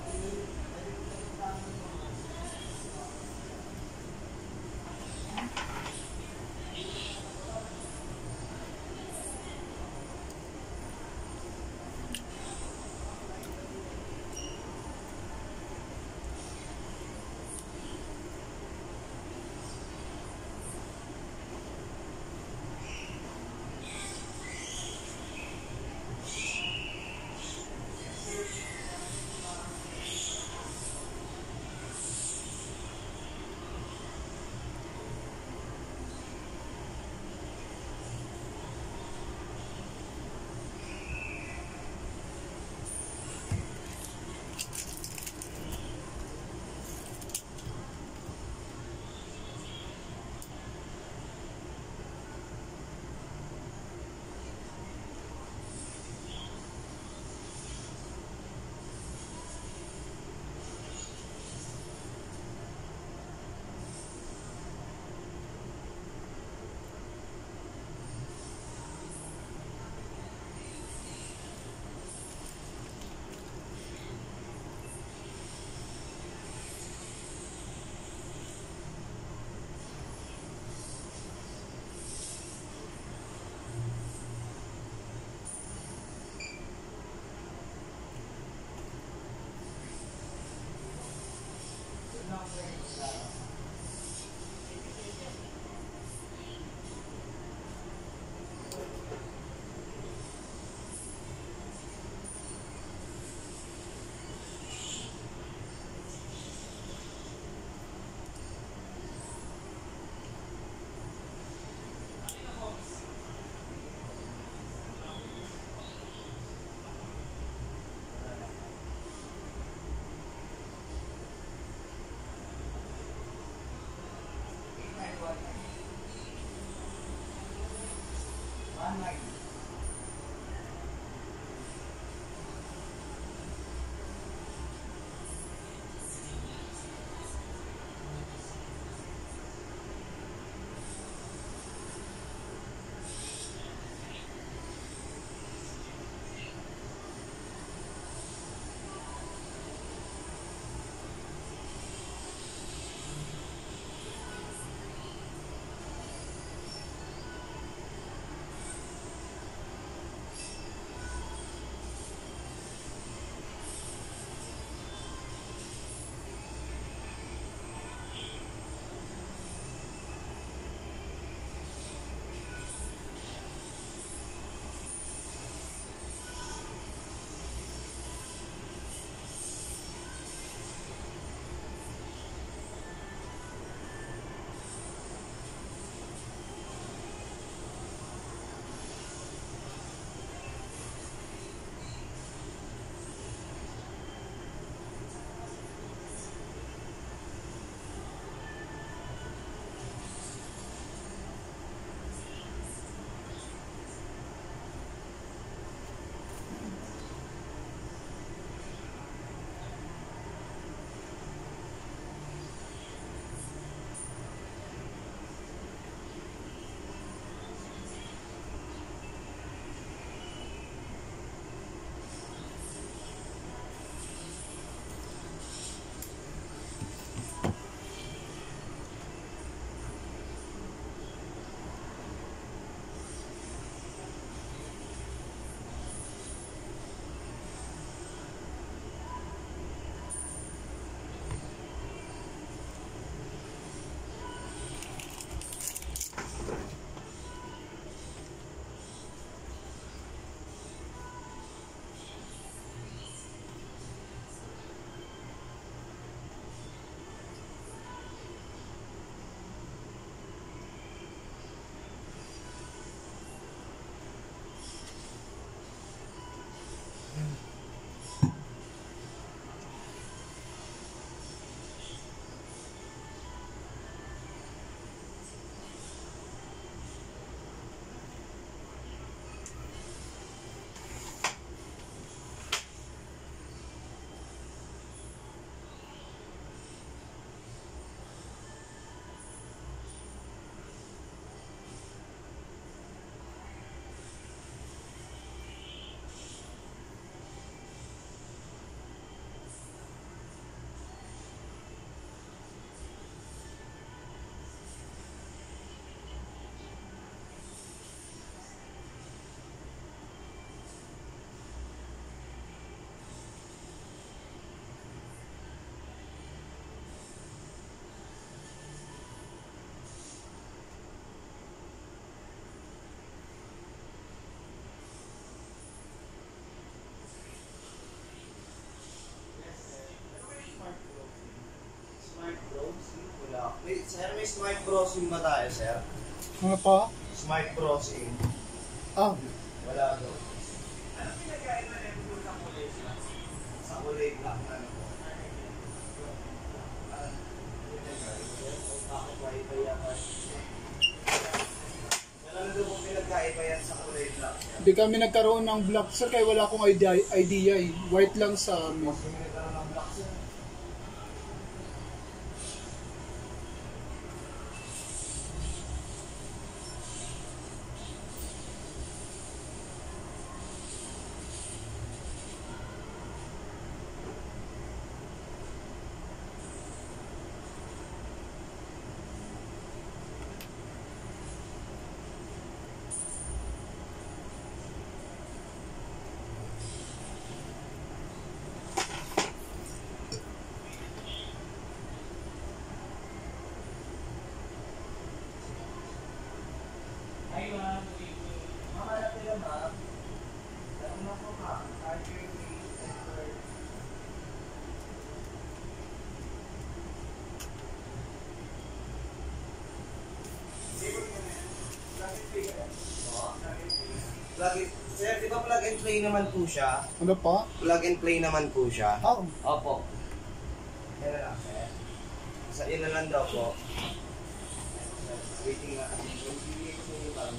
Smart browsing ba tayo, sir? Ano pa? Smart browsing. Ah, Wala daw. Ano pinagkaiba na yung sa kulay black? Sa kulay black na ano po? Bakit wifi yata? Alam mo kung pinagkaiba yan sa kulay black? di kami nagkaroon ng black sir kaya wala akong idea eh. White lang sa amin. Mas pinagkaroon ng black sir. Ay, ma'am. Mamaya tayo, ma'am. Alam mo po, ma'am. Sir, di ba plug and play naman po siya? Ano pa? Plug and play naman po siya. Ah, Opo. Yan na lang, sir. Sa yun na lang daw po. Waiting na kasi. Bibigay ko sa inyo parang.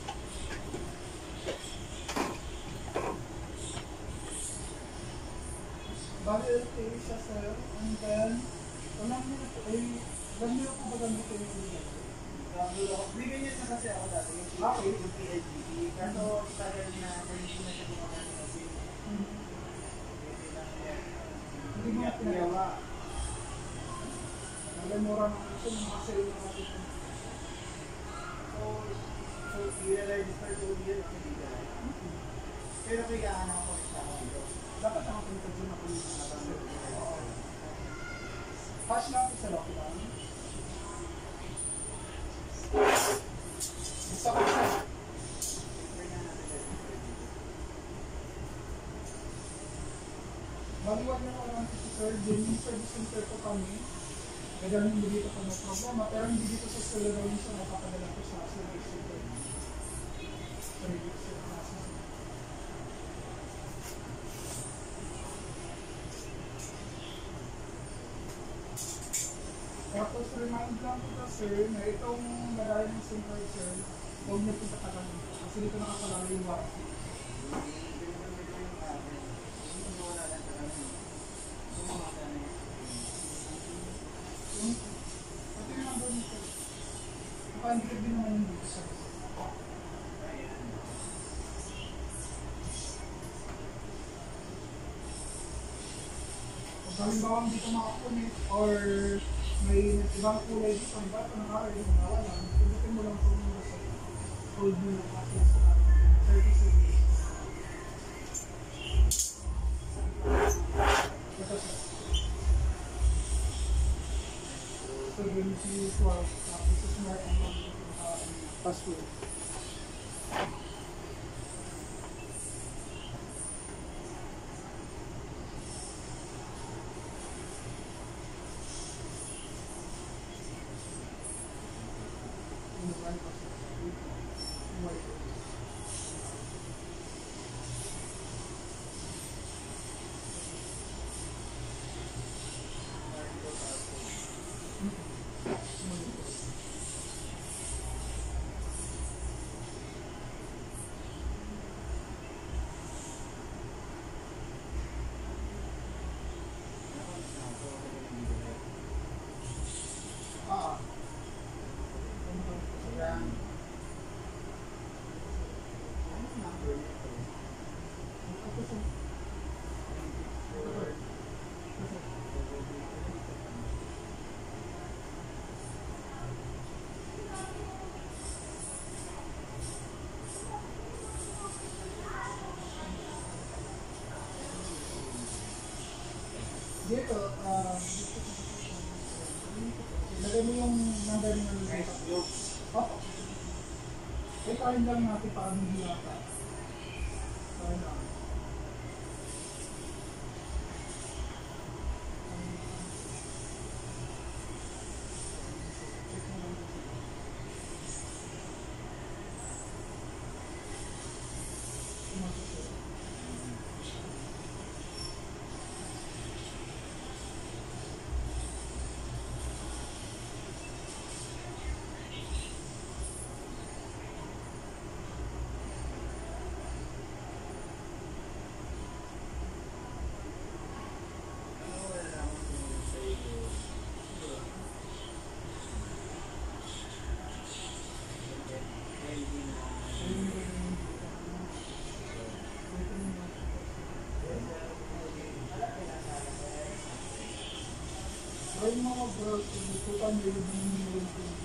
Bali, okay siya sir. And then, alam niyo na po, alam niyo po ba gamitin yung video? Bigyan niya na kasi ako dati. Yung PLDT. Kaso, tagal na hindi na siya gumagamit kasi. Hindi mo pinagawa. Alam mo rin ang gusto ng mga sa'yo na kasi. So, i-register ko yun ang hindi na. Pero kailangan ako sa dito. Dapat nakapunta dyan ako yung mga Hash natin sa lockdown. Gusto ko siya. Baliwag na ko lang si Sir, genuine service center ko kami. Kaya hindi dito pa no problema, pero hindi dito sa school na siya napapadala ko sa service center. Service center. Tapos remind lang ko sir na itong lagay ng SIM card sir, huwag niyo po patagalin kasi dito nakakalala yung warranty. Pati yung number nito. Naka-indicate din naman yung dito sir. Kung halimbawa hindi ka makapunit or may ibang kulay dito, ang bato ng araw yung nawala, pindutin mo lang po muna sa hold mo lang natin sa 30 seconds. Ito sir. So, yun si 12, tapos sa smart ang password. Dito, lagay mo yung number ng dito. Opo. Ay, kain lang natin para hindi yata. Kain lang. yung mga browse ko, total may yung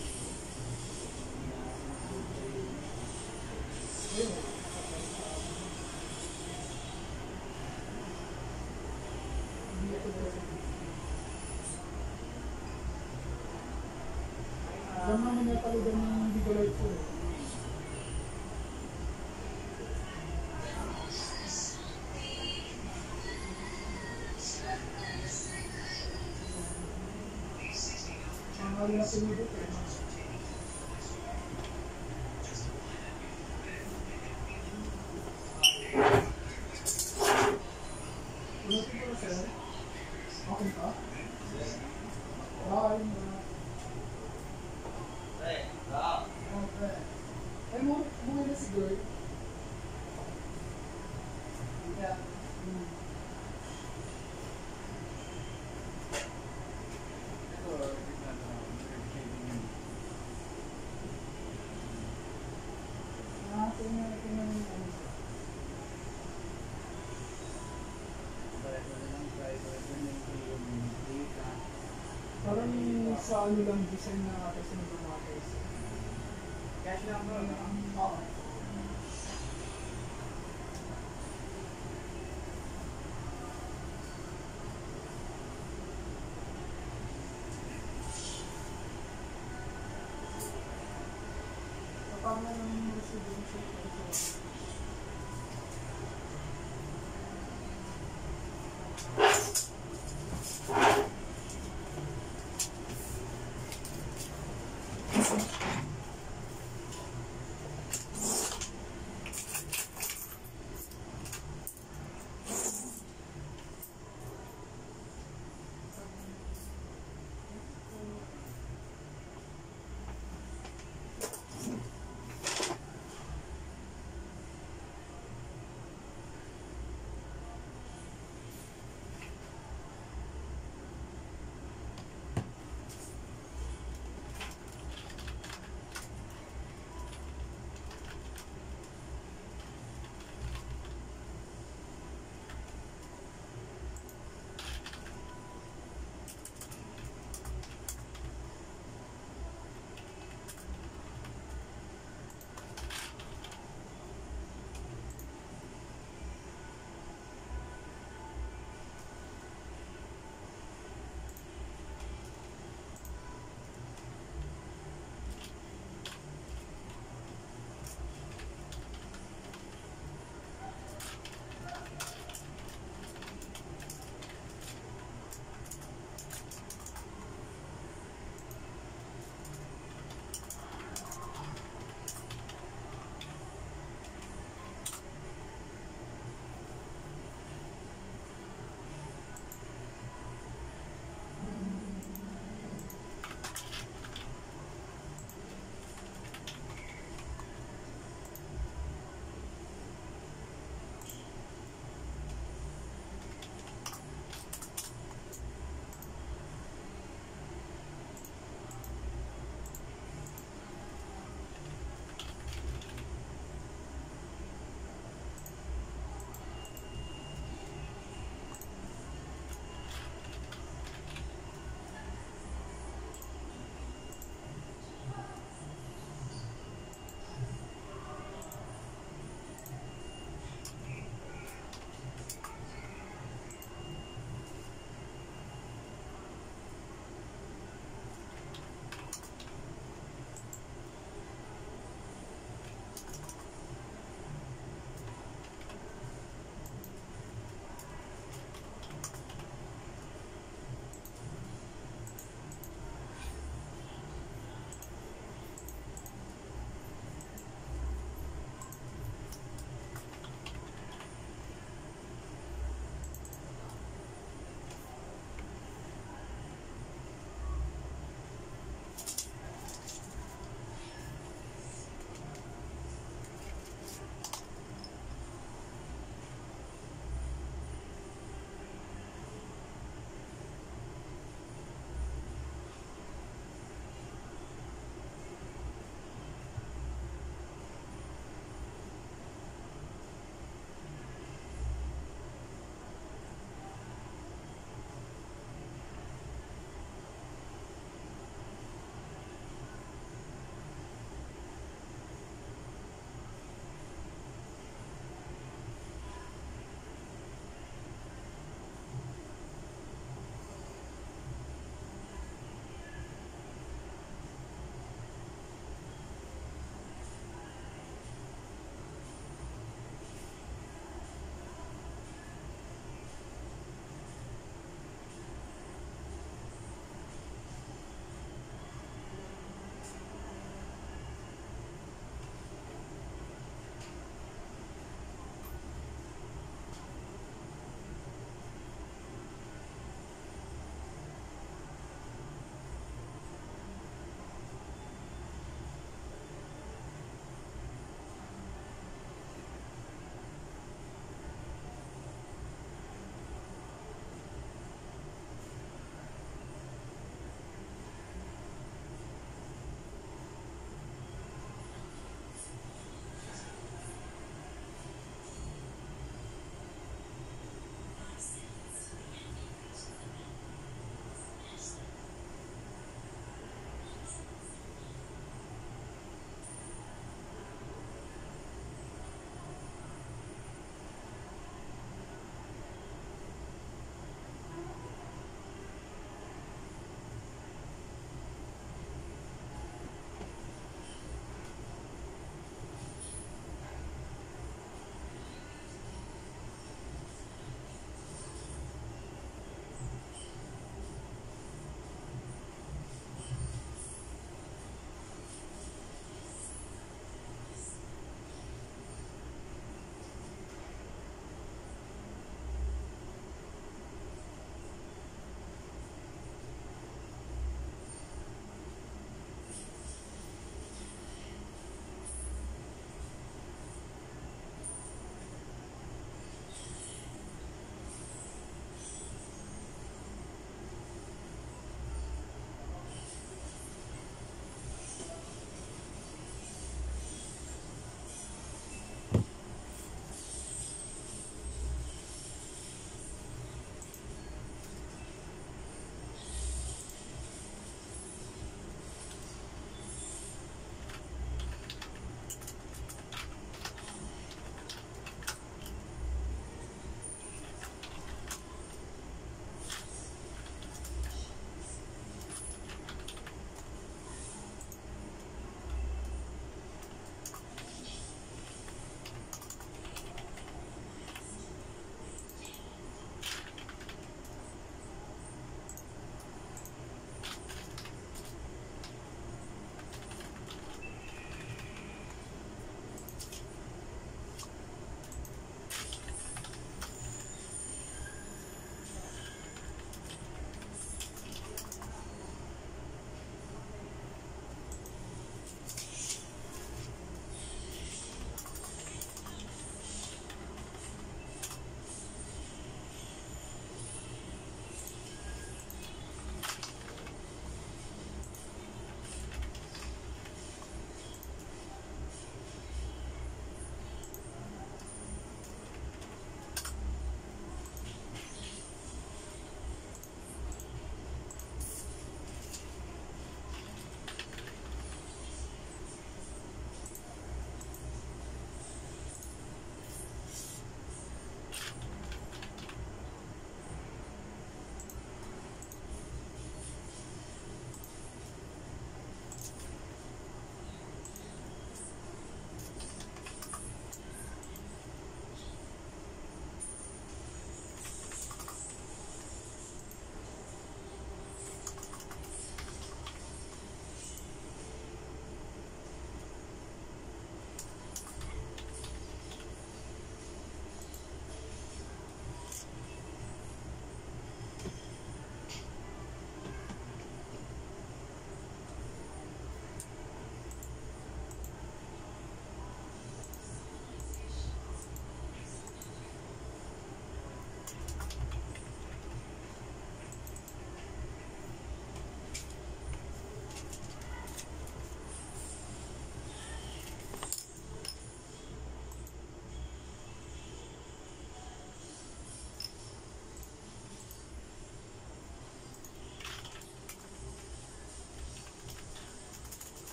alam naman niya talaga ng bigolay ko eh. Ang hali na pinibot eh. Ulitin ko na sir. Okay ka? Bye. Okay. Ay, muna na si girl. Yeah. Parang sa ano lang design na kasi ng mga guys. Cash lang bro. Oo. Kapag ng residential ito.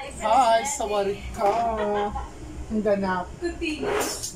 Hi, sawari ka. Ang ganap. Continuous.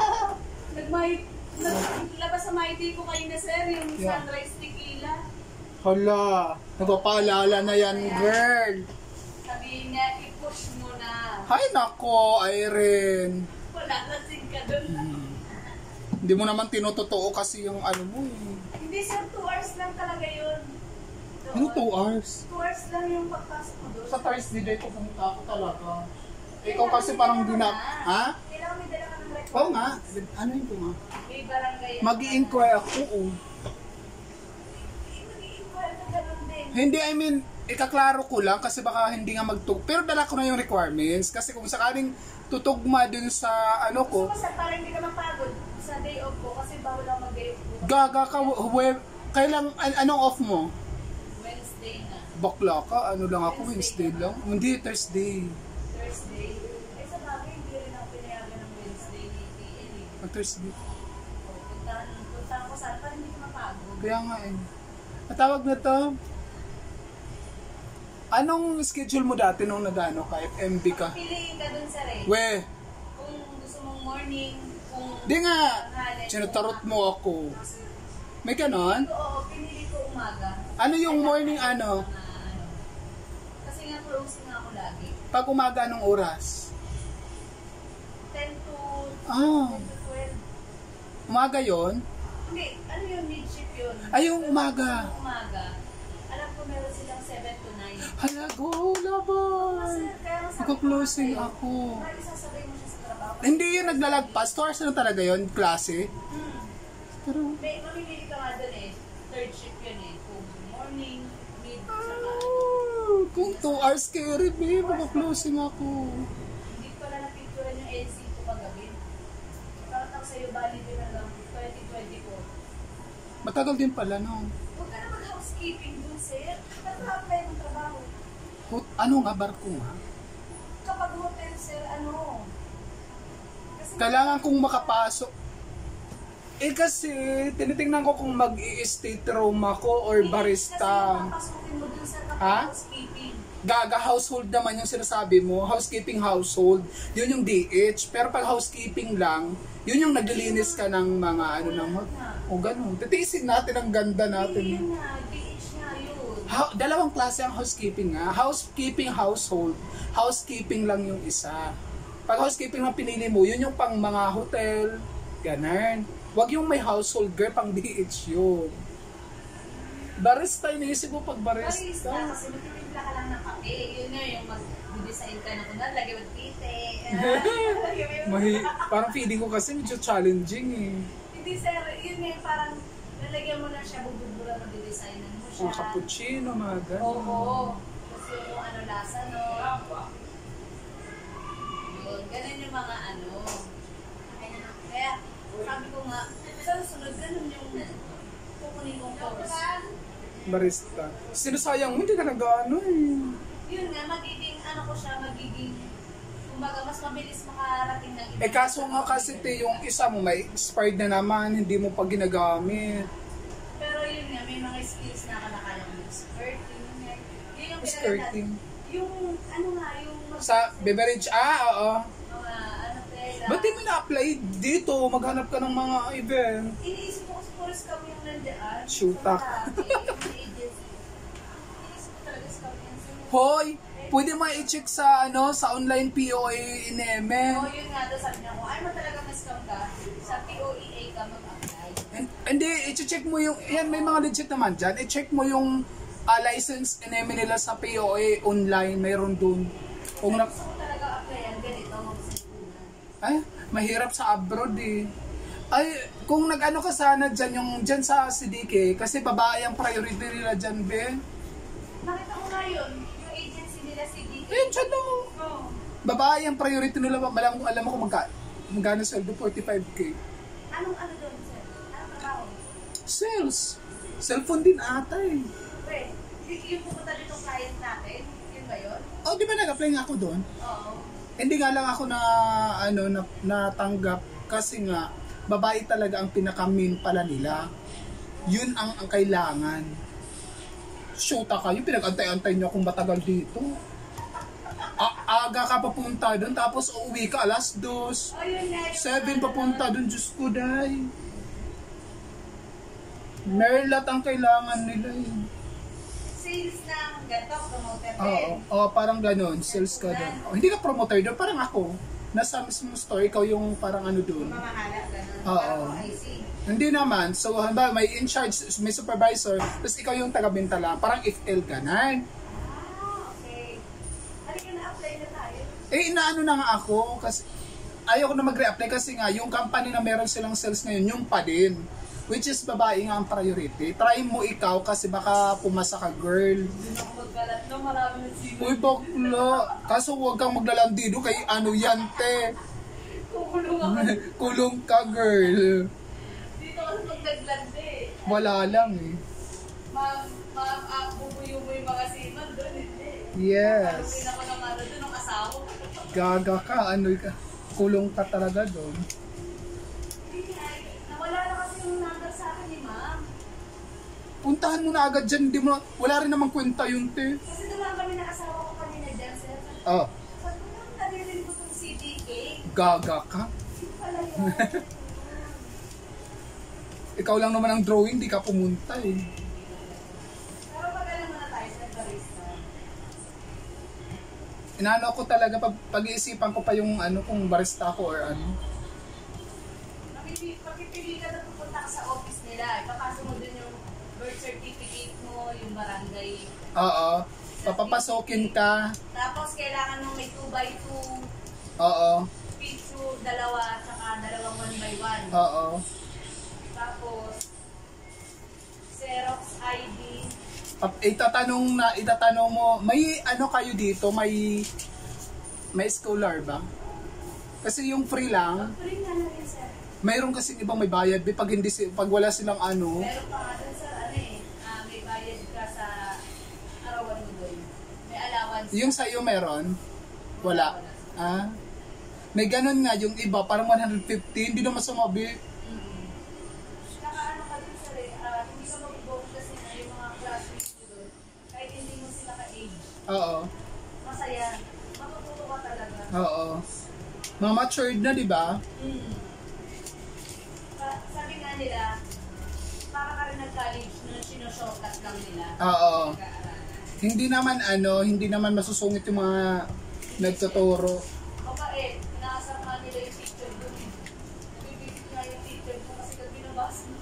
Naglabas sa Mighty ko kayo na sir, yung Yeah. Sunrise Tequila. Hala, nagpapaalala na yan, girl. Sabihin niya, i-push mo na. Hay nako, Irene. Wala kasing ka doon. Hindi mo naman tinutotoo kasi yung ano mo eh. Hindi sir, 2 hours lang talaga yun. Ano 2 hours? 2 hours lang yung pagpasok mo doon. Sa Thursday day ko pumunta ako talaga. Ikaw kasi parang di na... Ha? Kailangan may dala ka ng record. Oo nga. Ano yun ko nga? May barangay. Mag-i-inquire ako. Oo. Mag-i-inquire ka ganun din. Hindi, I mean, ikaklaro ko lang kasi baka hindi nga magtug. Pero dala ko na yung requirements kasi kung sakaling tutugma dun sa ano ko, Gusto mo sir, parang hindi ka mapagod sa day off ko kasi bawal lang mag-day off ko. gaga ka, kailang, anong off mo? Wednesday na. Bakla ka, ano lang ako, Wednesday lang. Hindi, Thursday. Thursday. Eh sa bagay, hindi rin ako pinayagan ng Wednesday ni PN eh. Thursday. Puntahan ko sana, parang hindi ka mapagod. Kaya nga eh. Natawag na to. Anong schedule mo dati nung nag-ano ka? FMB ka? Piliin ka dun sir eh. We, Kung gusto mong morning, kung di nga. tanghali. Sinatarot mo ako. May ganon? Oo, pinili ko umaga. Ano yung morning ano? Kasi nga closing nga ako lagi. Pag umaga anong oras? 10 to Ah, 12. umaga yon? Hindi, ano yun, mid-shift yun. Ay, yung umaga. Umaga. Alam ko meron silang 7 to 9. Hala, go, laban. Kasi kaya nga sabi ko Magko-closing sa'yo, ako. lagi sasabay mo siya sa trabaho. Hindi yun naglalagpas. 2 hours na talaga yon klase. Pero, May mamimili ka nga dun eh. Third shift yun eh. Kung morning, mid, saka. kung 2 hours carry, babe, magko-closing ako. Hindi ko pala napicturean yung NC ko kagabi. Parang ako sa'yo, bali din na lang 2024. Matagal din pala, no? Huwag ka na mag-housekeeping dun, sir. Nag-apply ng trabaho. Ano nga, barko nga? Kapag hotel, sir, ano? Kasi Kailangan kong makapasok. Eh kasi, tinitingnan ko kung mag-i-state room ako or Kasi barista. papasukin mo dun sa kapag Ha? housekeeping. Gaga household naman yung sinasabi mo. Housekeeping household. Yun yung DH. Pero pag housekeeping lang, yun yung naglilinis ka ng mga ano ng... O ganun. Titiisin natin ang ganda Yun natin. nga, DH nga yun. Dalawang klase ang housekeeping nga. Housekeeping household. Housekeeping lang yung isa. Pag housekeeping lang pinili mo, yun yung pang mga hotel. Ganun. Wag yung may household girl, pang DH yun. Barista, iniisip mo pag Barista, barista. kasi magtitimpla ka lang ng kape. Yun nga yung mag-design ka na kung lagi mag-tite. Parang feeling ko kasi medyo challenging eh. Hindi sir, yun nga yung parang lalagyan mo na siya, bubudbura, mag-designan mo siya. Mga cappuccino, mga ganun. Oo. Kasi yung ano lasa, no? Yun, ganun yung mga ano. Kaya, sabi ko nga, sa sunod, ganun yung kukunin kong course. Barista. Sinasayang mo, hindi ka nag-ano eh. Yun nga, magiging, ano ko siya, magiging, kumbaga, mas mabilis makarating ng Eh kaso nga kasi te, yung isa mo may expired na naman, hindi mo pa ginagamit. Pero yun nga, may mga skills na kalakala yung skirting. Yun yung Skirting. Yung, ano nga, yung Sa beverage, oo. mga, ano, tela. Ba't di mo na-apply dito? Maghanap ka ng mga event. Iniisip ko kasi puro scam yung nandiyan. Shootak. Iniisip ko talaga scam yan. Hoy, pwede mo i-check sa ano sa online POA ineme. Oo, yun nga daw sabi niya ko, ay mo talaga mas-scam ka, sa POEA ka mag-apply. Hindi, i-check mo yung, yan may mga legit naman dyan. I-check mo yung license ineme nila sa POA online, mayroon dun. Kung na, Gusto ko talaga applyan, ganito, mag-sipunan. ay, mahirap sa abroad eh. Ay, kung nag-ano ka sana dyan, yung dyan sa CDK, kasi babae ang priority nila dyan, be. Nakita ko nga yun, yung agency nila si DK. Ayun, dyan lang. Oo. Babae ang priority nila, alam mo kung magkano sweldo, 45K. Anong ano doon, sir? Anong trabaho? Sales. Cellphone din ata eh. Pre, yung pupunta dito client natin, yun ba yun? Oh, di ba nag-apply nga ako doon? Oo. Hindi nga lang ako na natanggap kasi nga babae talaga ang pinaka-main pala nila. Yun ang kailangan. Shoota kayo, pinag-antay-antay niyo akong matagal dito. maaga ka papunta doon, tapos uuwi ka alas 2. Oh, yun nga. 7 papunta doon, Diyos ko, day. Merlat ang kailangan nila eh. Sales na ganito, promoter Oo, parang ganun, sales ka doon. Oh, hindi ka promoter doon, parang ako. Nasa mismo store, ikaw yung parang ano doon. Mamahala, ganun. Oo. Parang I see. Hindi naman, so hamba, may in charge, may supervisor, tapos ikaw yung taga-benta lang, parang FL ka na. Okay. Halika na, apply na tayo. Eh, inaano na nga ako, kasi ayaw ko na mag-re-apply kasi nga, yung company na meron silang sales ngayon, yung pa din. Which is babae nga ang priority. Try mo ikaw kasi baka pumasa ka, girl. Hindi na ako magkalat no, marami na sino. Uy, bakla. Kaso huwag kang maglalandido kay ano yan, te. Kukulong ako. Kulong ka, girl. Dito kasi pag naglandi. Wala lang eh. Bubuyo mo yung mga siman doon, hindi. Yes. Haluin ako ng ano doon, ng asawa. Gaga ka, ano ka. Kulong ka talaga doon. Nawala na kasi yung number sa akin ni ma'am. Puntahan mo na agad dyan, hindi mo, wala rin namang kwenta yun, te. Kasi dumaan kami ng asawa ko kanina dyan, sir. Oh, Sabi ko lang, naririn ko itong CDK. gaga ka. Hindi pala yun. Ikaw lang naman ang drawing, di ka pumunta eh. Pero pag-alam muna tayo sa barista. Inaano ko talaga, pag-iisipan ko pa yung ano, kung barista ko or ano. Pagpipili ka na pupunta ka sa office nila, ipapasok mo dun yung birth certificate mo, yung barangay. Oo, papapasokin ka. Tapos kailangan mo may 2x2, Oo, picture, dalawa, tsaka dalawang 1x1. oo. Tapos, Xerox ID. Itatanong mo, may ano kayo dito, may scholar ba? Kasi yung free lang, Free na rin, sir. mayroon kasi ibang may bayad, pag wala silang ano. Meron pa nga dun, sir, ano eh, may bayad ka sa arawan mo doon. May allowance. Yung sa'yo meron? Wala. Ah? May ganun nga, yung iba, parang 150, hindi naman sumabi. Saka ano ka dun, sir, hindi ka mag-book kasi na yung mga classmates mo doon, kahit hindi mo sila ka-age. Oo. Masaya. Matututo ka talaga. Oo. Mga matured na, di ba? Sabi nga nila, para ka rin nag-college nung sino-shortcut lang nila. Oo. Nag-aaralan. Hindi naman masusungit yung mga nagtuturo. O ba eh, inaasar nga nila yung teacher doon eh. Nabibisit nga yung teacher ko kasi pag binabasa mo.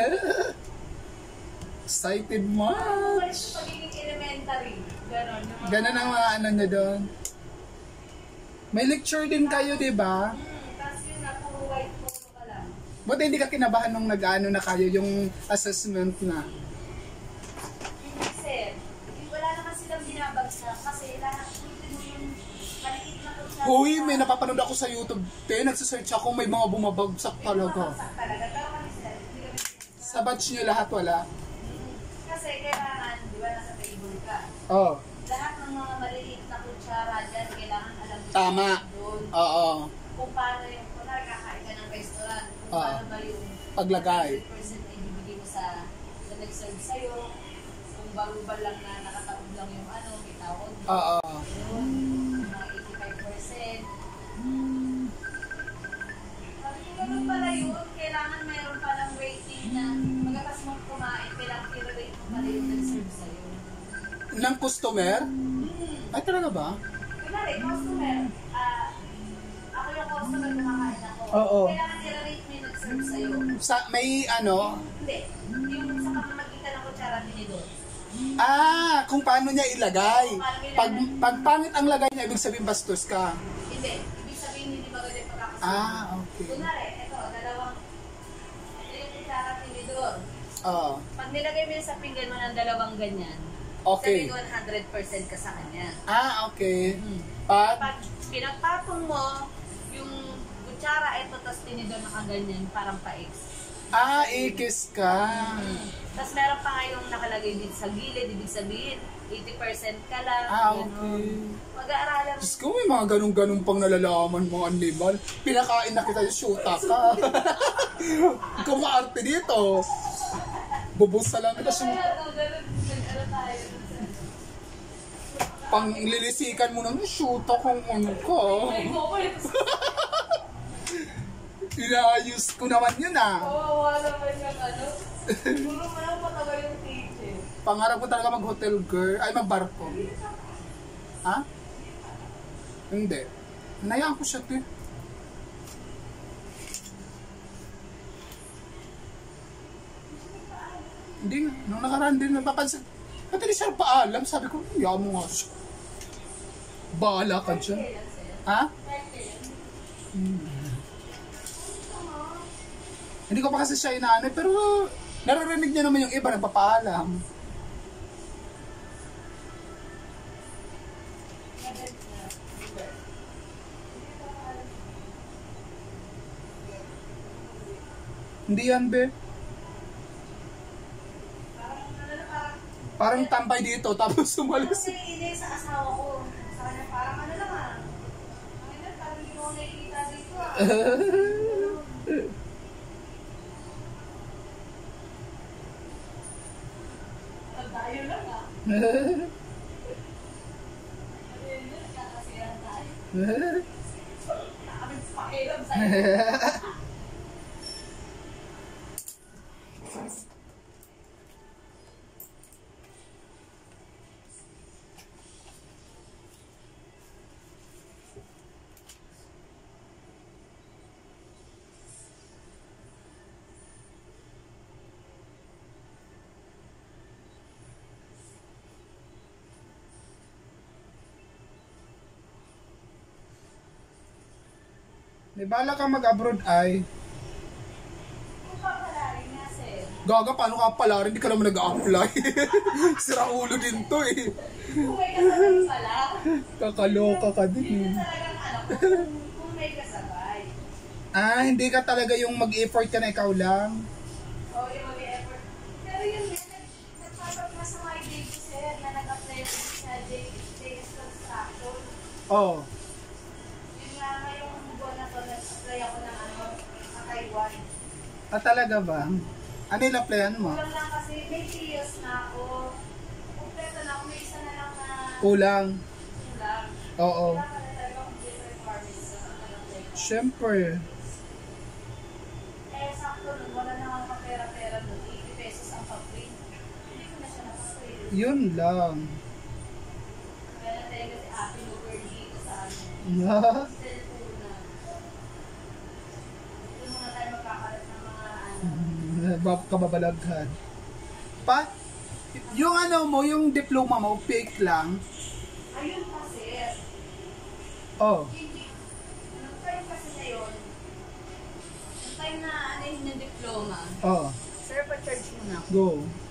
Excited Bumalik much! sa pagiging elementary. Ganon. Yung mga- Ganon ang mga ano nyo doon. May lecture din kayo, di ba? Tapos yun na, puro white polo ka lang. Buti hindi ka kinabahan nung nag-ano na kayo, yung assessment na. Hindi sir, wala naman silang binabagsak kasi lahat ulitin mo yung maliit na kutsara. Uy, may napapanood ako sa YouTube. Nagsasearch ako, may mga bumabagsak talaga. Bumabagsak talaga. Pero kami sir, hindi kami Sa batch nyo lahat wala? kasi kailangan, di ba, nasa table ka. Oo. Lahat ng mga maliliit na kutsara dyan, kailangan alam mo Tama. doon. Oo. Kung paano yung, kung nakakain ka ng restaurant, kung Oo. paano ba yung Paglagay. 100% na ibibigay mo sa nag-serve sa'yo, kung barubal lang na nakataob lang yung ano, may tawag mo. Oo. Yun, mga 85%. Sabi ko, ganun pala yun, kailangan mayroon palang rating na magatas mong kumain, kailangan i-rate mo pala yung nag-serve sa'yo. Ng customer? Ay, talaga ba? Kunwari, customer, ako yung customer kumakain ako. Oo. Kailangan i-rate mo yung nag-serve sa'yo. May ano? Hindi, yung sa pamamagitan ng kutsara tinidor. Kung paano niya ilagay. Pag pangit ang lagay niya, ibig sabihin bastos ka. Hindi, ibig sabihin hindi maganda yung pagkakasunod. Okay. Kunwari, ito yung kutsara tinidor. Oo. Pag nilagay mo yun sa pinggan mo ng dalawang ganyan, Okay. sabihin ko 100% ka sa kanya. Okay. Pag, Pag pinagpatong mo, yung kutsara, ito, tapos tinidor nakaganyan, parang pa-X. ikis ka. Tapos meron pa nga yung nakalagay dito sa gilid, ibig sabihin, 80% ka lang. Okay. ganun. Mag-aaralan mo. Diyos ko, may mga ganun-ganun pang nalalaman mga animal. Pinakain na kita yung shoota ka. Ikaw maarte dito. Bubusa lang kita. Kaya, ganun, nag-ano tayo. Pang ililisikan mo ng shoot kung ano ko. Inaayos ko naman yun ah. Kawawa naman yung ano. Siguro mo lang patawa yung teacher. Pangarap ko talaga mag-hotel girl. Ay, mag-barko. Ha? Hindi. Hinayaan ko siya, te. Hindi nga. Nung nakaraan din, napapansin. Ba't hindi siya paalam? Sabi ko, hiya mo nga siya. Bahala ka dyan. Ha? Hindi ko pa kasi siya inaanay, pero naririnig niya naman yung iba, nagpapaalam. Hindi yan, be. Parang tambay dito, tapos sumalis. Kasi ini sa asawa ko. Sa kanya parang ano lang ah. Ano, parang hindi mo nakikita dito ah. Tayo lang ah. Kakasiyahan tayo. Kami pakiram sa'yo. May bala ka mag-abroad ay. Kung papalarin nga sir. Gaga, paano ka pala? Hindi ka naman nag-a-apply. Sira ulo din to eh. Kung may kasabay pala. Kakaloka ka din Yun eh. na talagang ano, kung may kasabay. Ah, hindi ka talaga yung mag-effort ka na ikaw lang. O yung mag-effort. Pero yun nga, nagpapag sa mga idea ko sir na nag-apply ako sa JS Construction. Oh. Yun nga ngayong buwan na to, nag-apply ako ng ano, sa Taiwan. Ah, talaga ba? Ano yung applyan mo? Kulang lang kasi may 3 years na ako. Kompleto na ako, may isa na lang na Kulang. kulang. Oo. Wala ka na talaga complete requirements sa pag-apply ko. Siyempre. Eh, sakto nun, wala na akong kapera-pera nun. 80 pesos ang pag-print. Hindi ko na siya nakaprint. Yun lang. Kaya na talaga si Ate Luper dito sa amin. Ah, Cellphone na. Doon muna tayo magkakalat ng mga ano. kababalaghan. Pa, yung ano mo, yung diploma mo, fake lang. Ayun kasi, Oh. hindi, nung time kasi na yun, nung time na ano yung diploma, Oh. sir, pa-charge mo na ako. Go.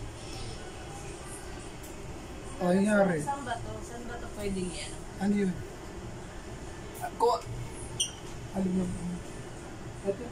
Oh, nangyari. Saan ba to? Saan ba to pwedeng yan? Ano yun? Ko... Alam mo. Ito.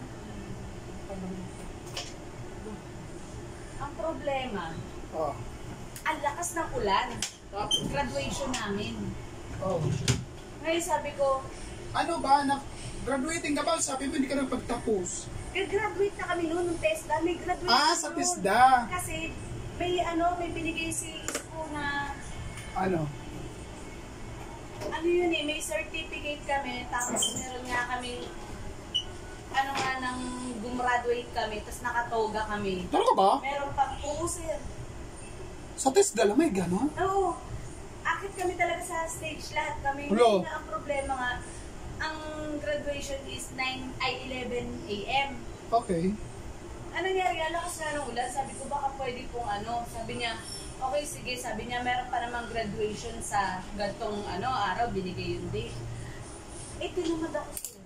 Ang problema, Oh. ang lakas ng ulan. Graduation namin. Oh. Ngayon sabi ko, Ano ba? Graduating ka ba? Sabi mo hindi ka nagpagtapos. graduate na kami noon, nung TESDA, may graduate Ah, na sa noon. TESDA. Kasi may may binigay si Isko na, Ano? ano yun eh, may certificate kami, tapos meron nga kami, ano nga, nang gumraduate kami, tapos nakatoga kami. Talaga ba? Meron pang, oo sir. Sa TESDA lang may gano'n? Oo. Akit kami talaga sa stage lahat kami. Hello. Ngayon na ang problema nga, ang graduation is 11 a.m. Okay. Ano nangyari? Lakas nga ng ulan. Sabi ko, baka pwede pong ano. Sabi niya, okay, sige. Sabi niya, meron pa namang graduation sa gantong araw. Binigay yung date. Eh, tinumad ako sila.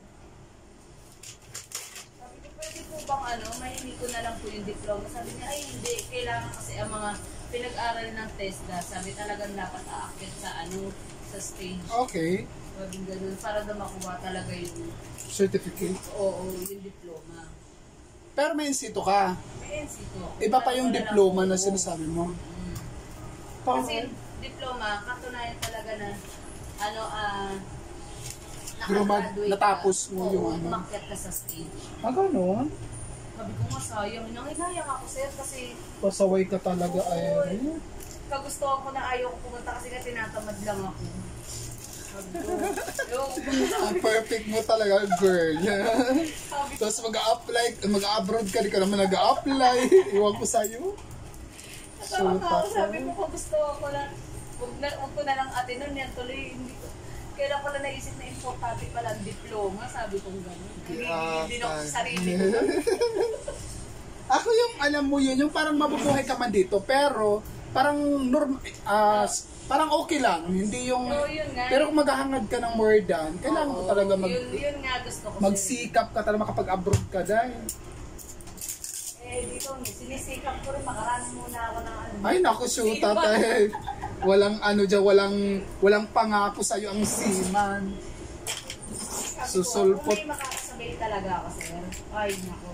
Sabi ko, pwede po bang mahingi ko na lang po yung diploma. Sabi niya, ay hindi. Kailangan kasi ang mga pinag-aral ng TESDA. Sabi talagang dapat aakit sa sa stage. Okay. Sabi ganun. Para daw makuha talaga yung, Certificate. oo, yung diploma. Pero may insito ka. May NC to. Iba pa yung Wala diploma lang na po. sinasabi mo. Mm. Parang, Kasi diploma, katunayan talaga na Grumad- natapos mo yung ano. umakyat ka sa stage. gano'n? Sabi ko nga sayang, nanginayang ako sir kasi Pasaway ka talaga ay. kagustuhan ko na ayaw ko pumunta kasi nga tinatamad lang ako. Sabi ko, Ang perfect mo talaga, girl. sabi ko, Tapos mag-abroad ka, di ka naman nag-a-apply. Iwan ko sa'yo. natawa nga ako, sabi ko kagustuhan ko na, huwag ko na lang ate nun, yan tuloy, hindi ko, kailan ko lang naisip na importante pala ang diploma, sabi kong gano'n. Hindi ako sa sarili ko. Ako yung, alam mo yun, yung parang mabubuhay ka man dito, pero parang parang okay lang, hindi yung, Oo, yun nga. pero kung maghahangad ka ng more than, kailangan ko Oo, talaga yun nga gusto ko. magsikap ka talaga makapag-abroad ka dahil. Dito, sinisikap ko rin, makarami muna ako ng ano. Ay naku, shoot tatay. Walang ano dyan, walang pangako sa'yo ang seaman. Sabi Susulpot. ko, kung may makakasabay talaga ako, sir. Ay, nako.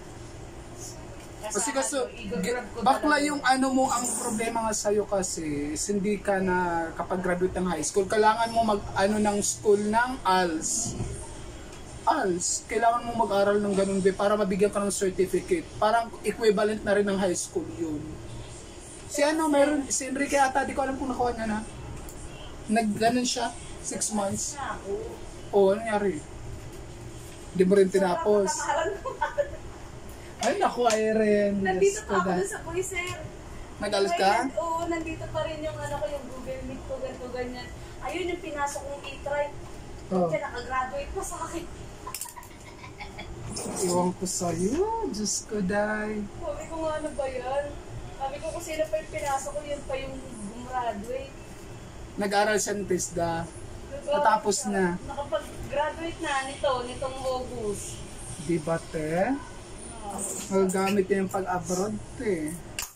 Kasi i-grab ko bakla talaga. yung ano mo, ang problema nga sa'yo kasi is hindi ka na kapag graduate ng high school, kailangan mo mag-ano ng school ng ALS. Kailangan mo mag-aral ng ganun para mabigyan ka ng certificate. Parang equivalent na rin ng high school yun. Si Enrique ata, di ko alam kung nakuha niya na. Nag-ganon siya, 6 months. Na ako. Oo, ano nangyari? Hindi mo rin tinapos. Kamahalan ko. Ay naku, Irene. Nandito Diyos pa ko, ako dun sa boy, sir. Nag-alas ka? Oo, nandito pa rin yung ano ko, yung Google Meet ko, ganito, ganyan. Ayun yung pinasok kong e-try. Oh. Kaya nakagraduate pa sa akin. Iwan ko sa'yo. Diyos ko, day. Sabi ko nga, ano ba yan? Sabi ko kung sino pa yung pinasok ko, yun pa yung gumraduate. Nag-aral siya ng TESDA. Natapos na. Nakapag-graduate na nitong August. Di ba, te? Magagamit niya yung pag-abroad, te.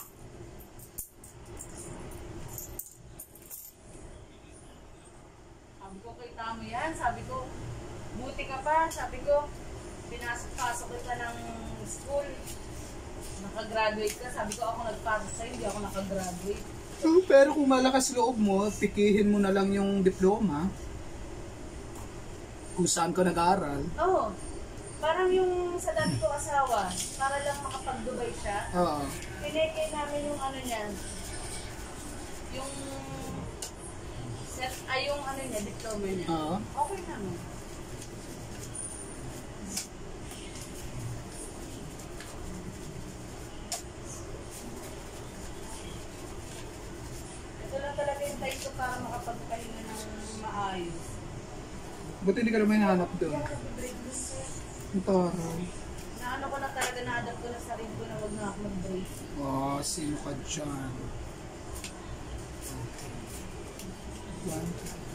Sabi ko, kita mo yan. Sabi ko, buti ka pa. Sabi ko, pinasok kita ng school. Nakagraduate ka. Sabi ko, ako nagpasok sa'yo, hindi ako nakagraduate. Pero kung malakas loob mo, pikihin mo na lang yung diploma. Kung saan ka nag-aaral. Oo. Parang yung sa dati ko asawa, para lang makapag-Dubai siya, Oo. pineke namin yung ano niya, yung yung ano niya, diploma niya. Oo. Okay naman. Ito lang talaga yung type ko para makapagpahinga ng maayos. Buti hindi ka naman hinahanap doon. Kaya nag-break din siya. Ang taray. Naano ko na talaga, na-adapt ko na sa sarili ko na wag na ako mag-break. Oh, sino ka dyan? Okay. 1, 2,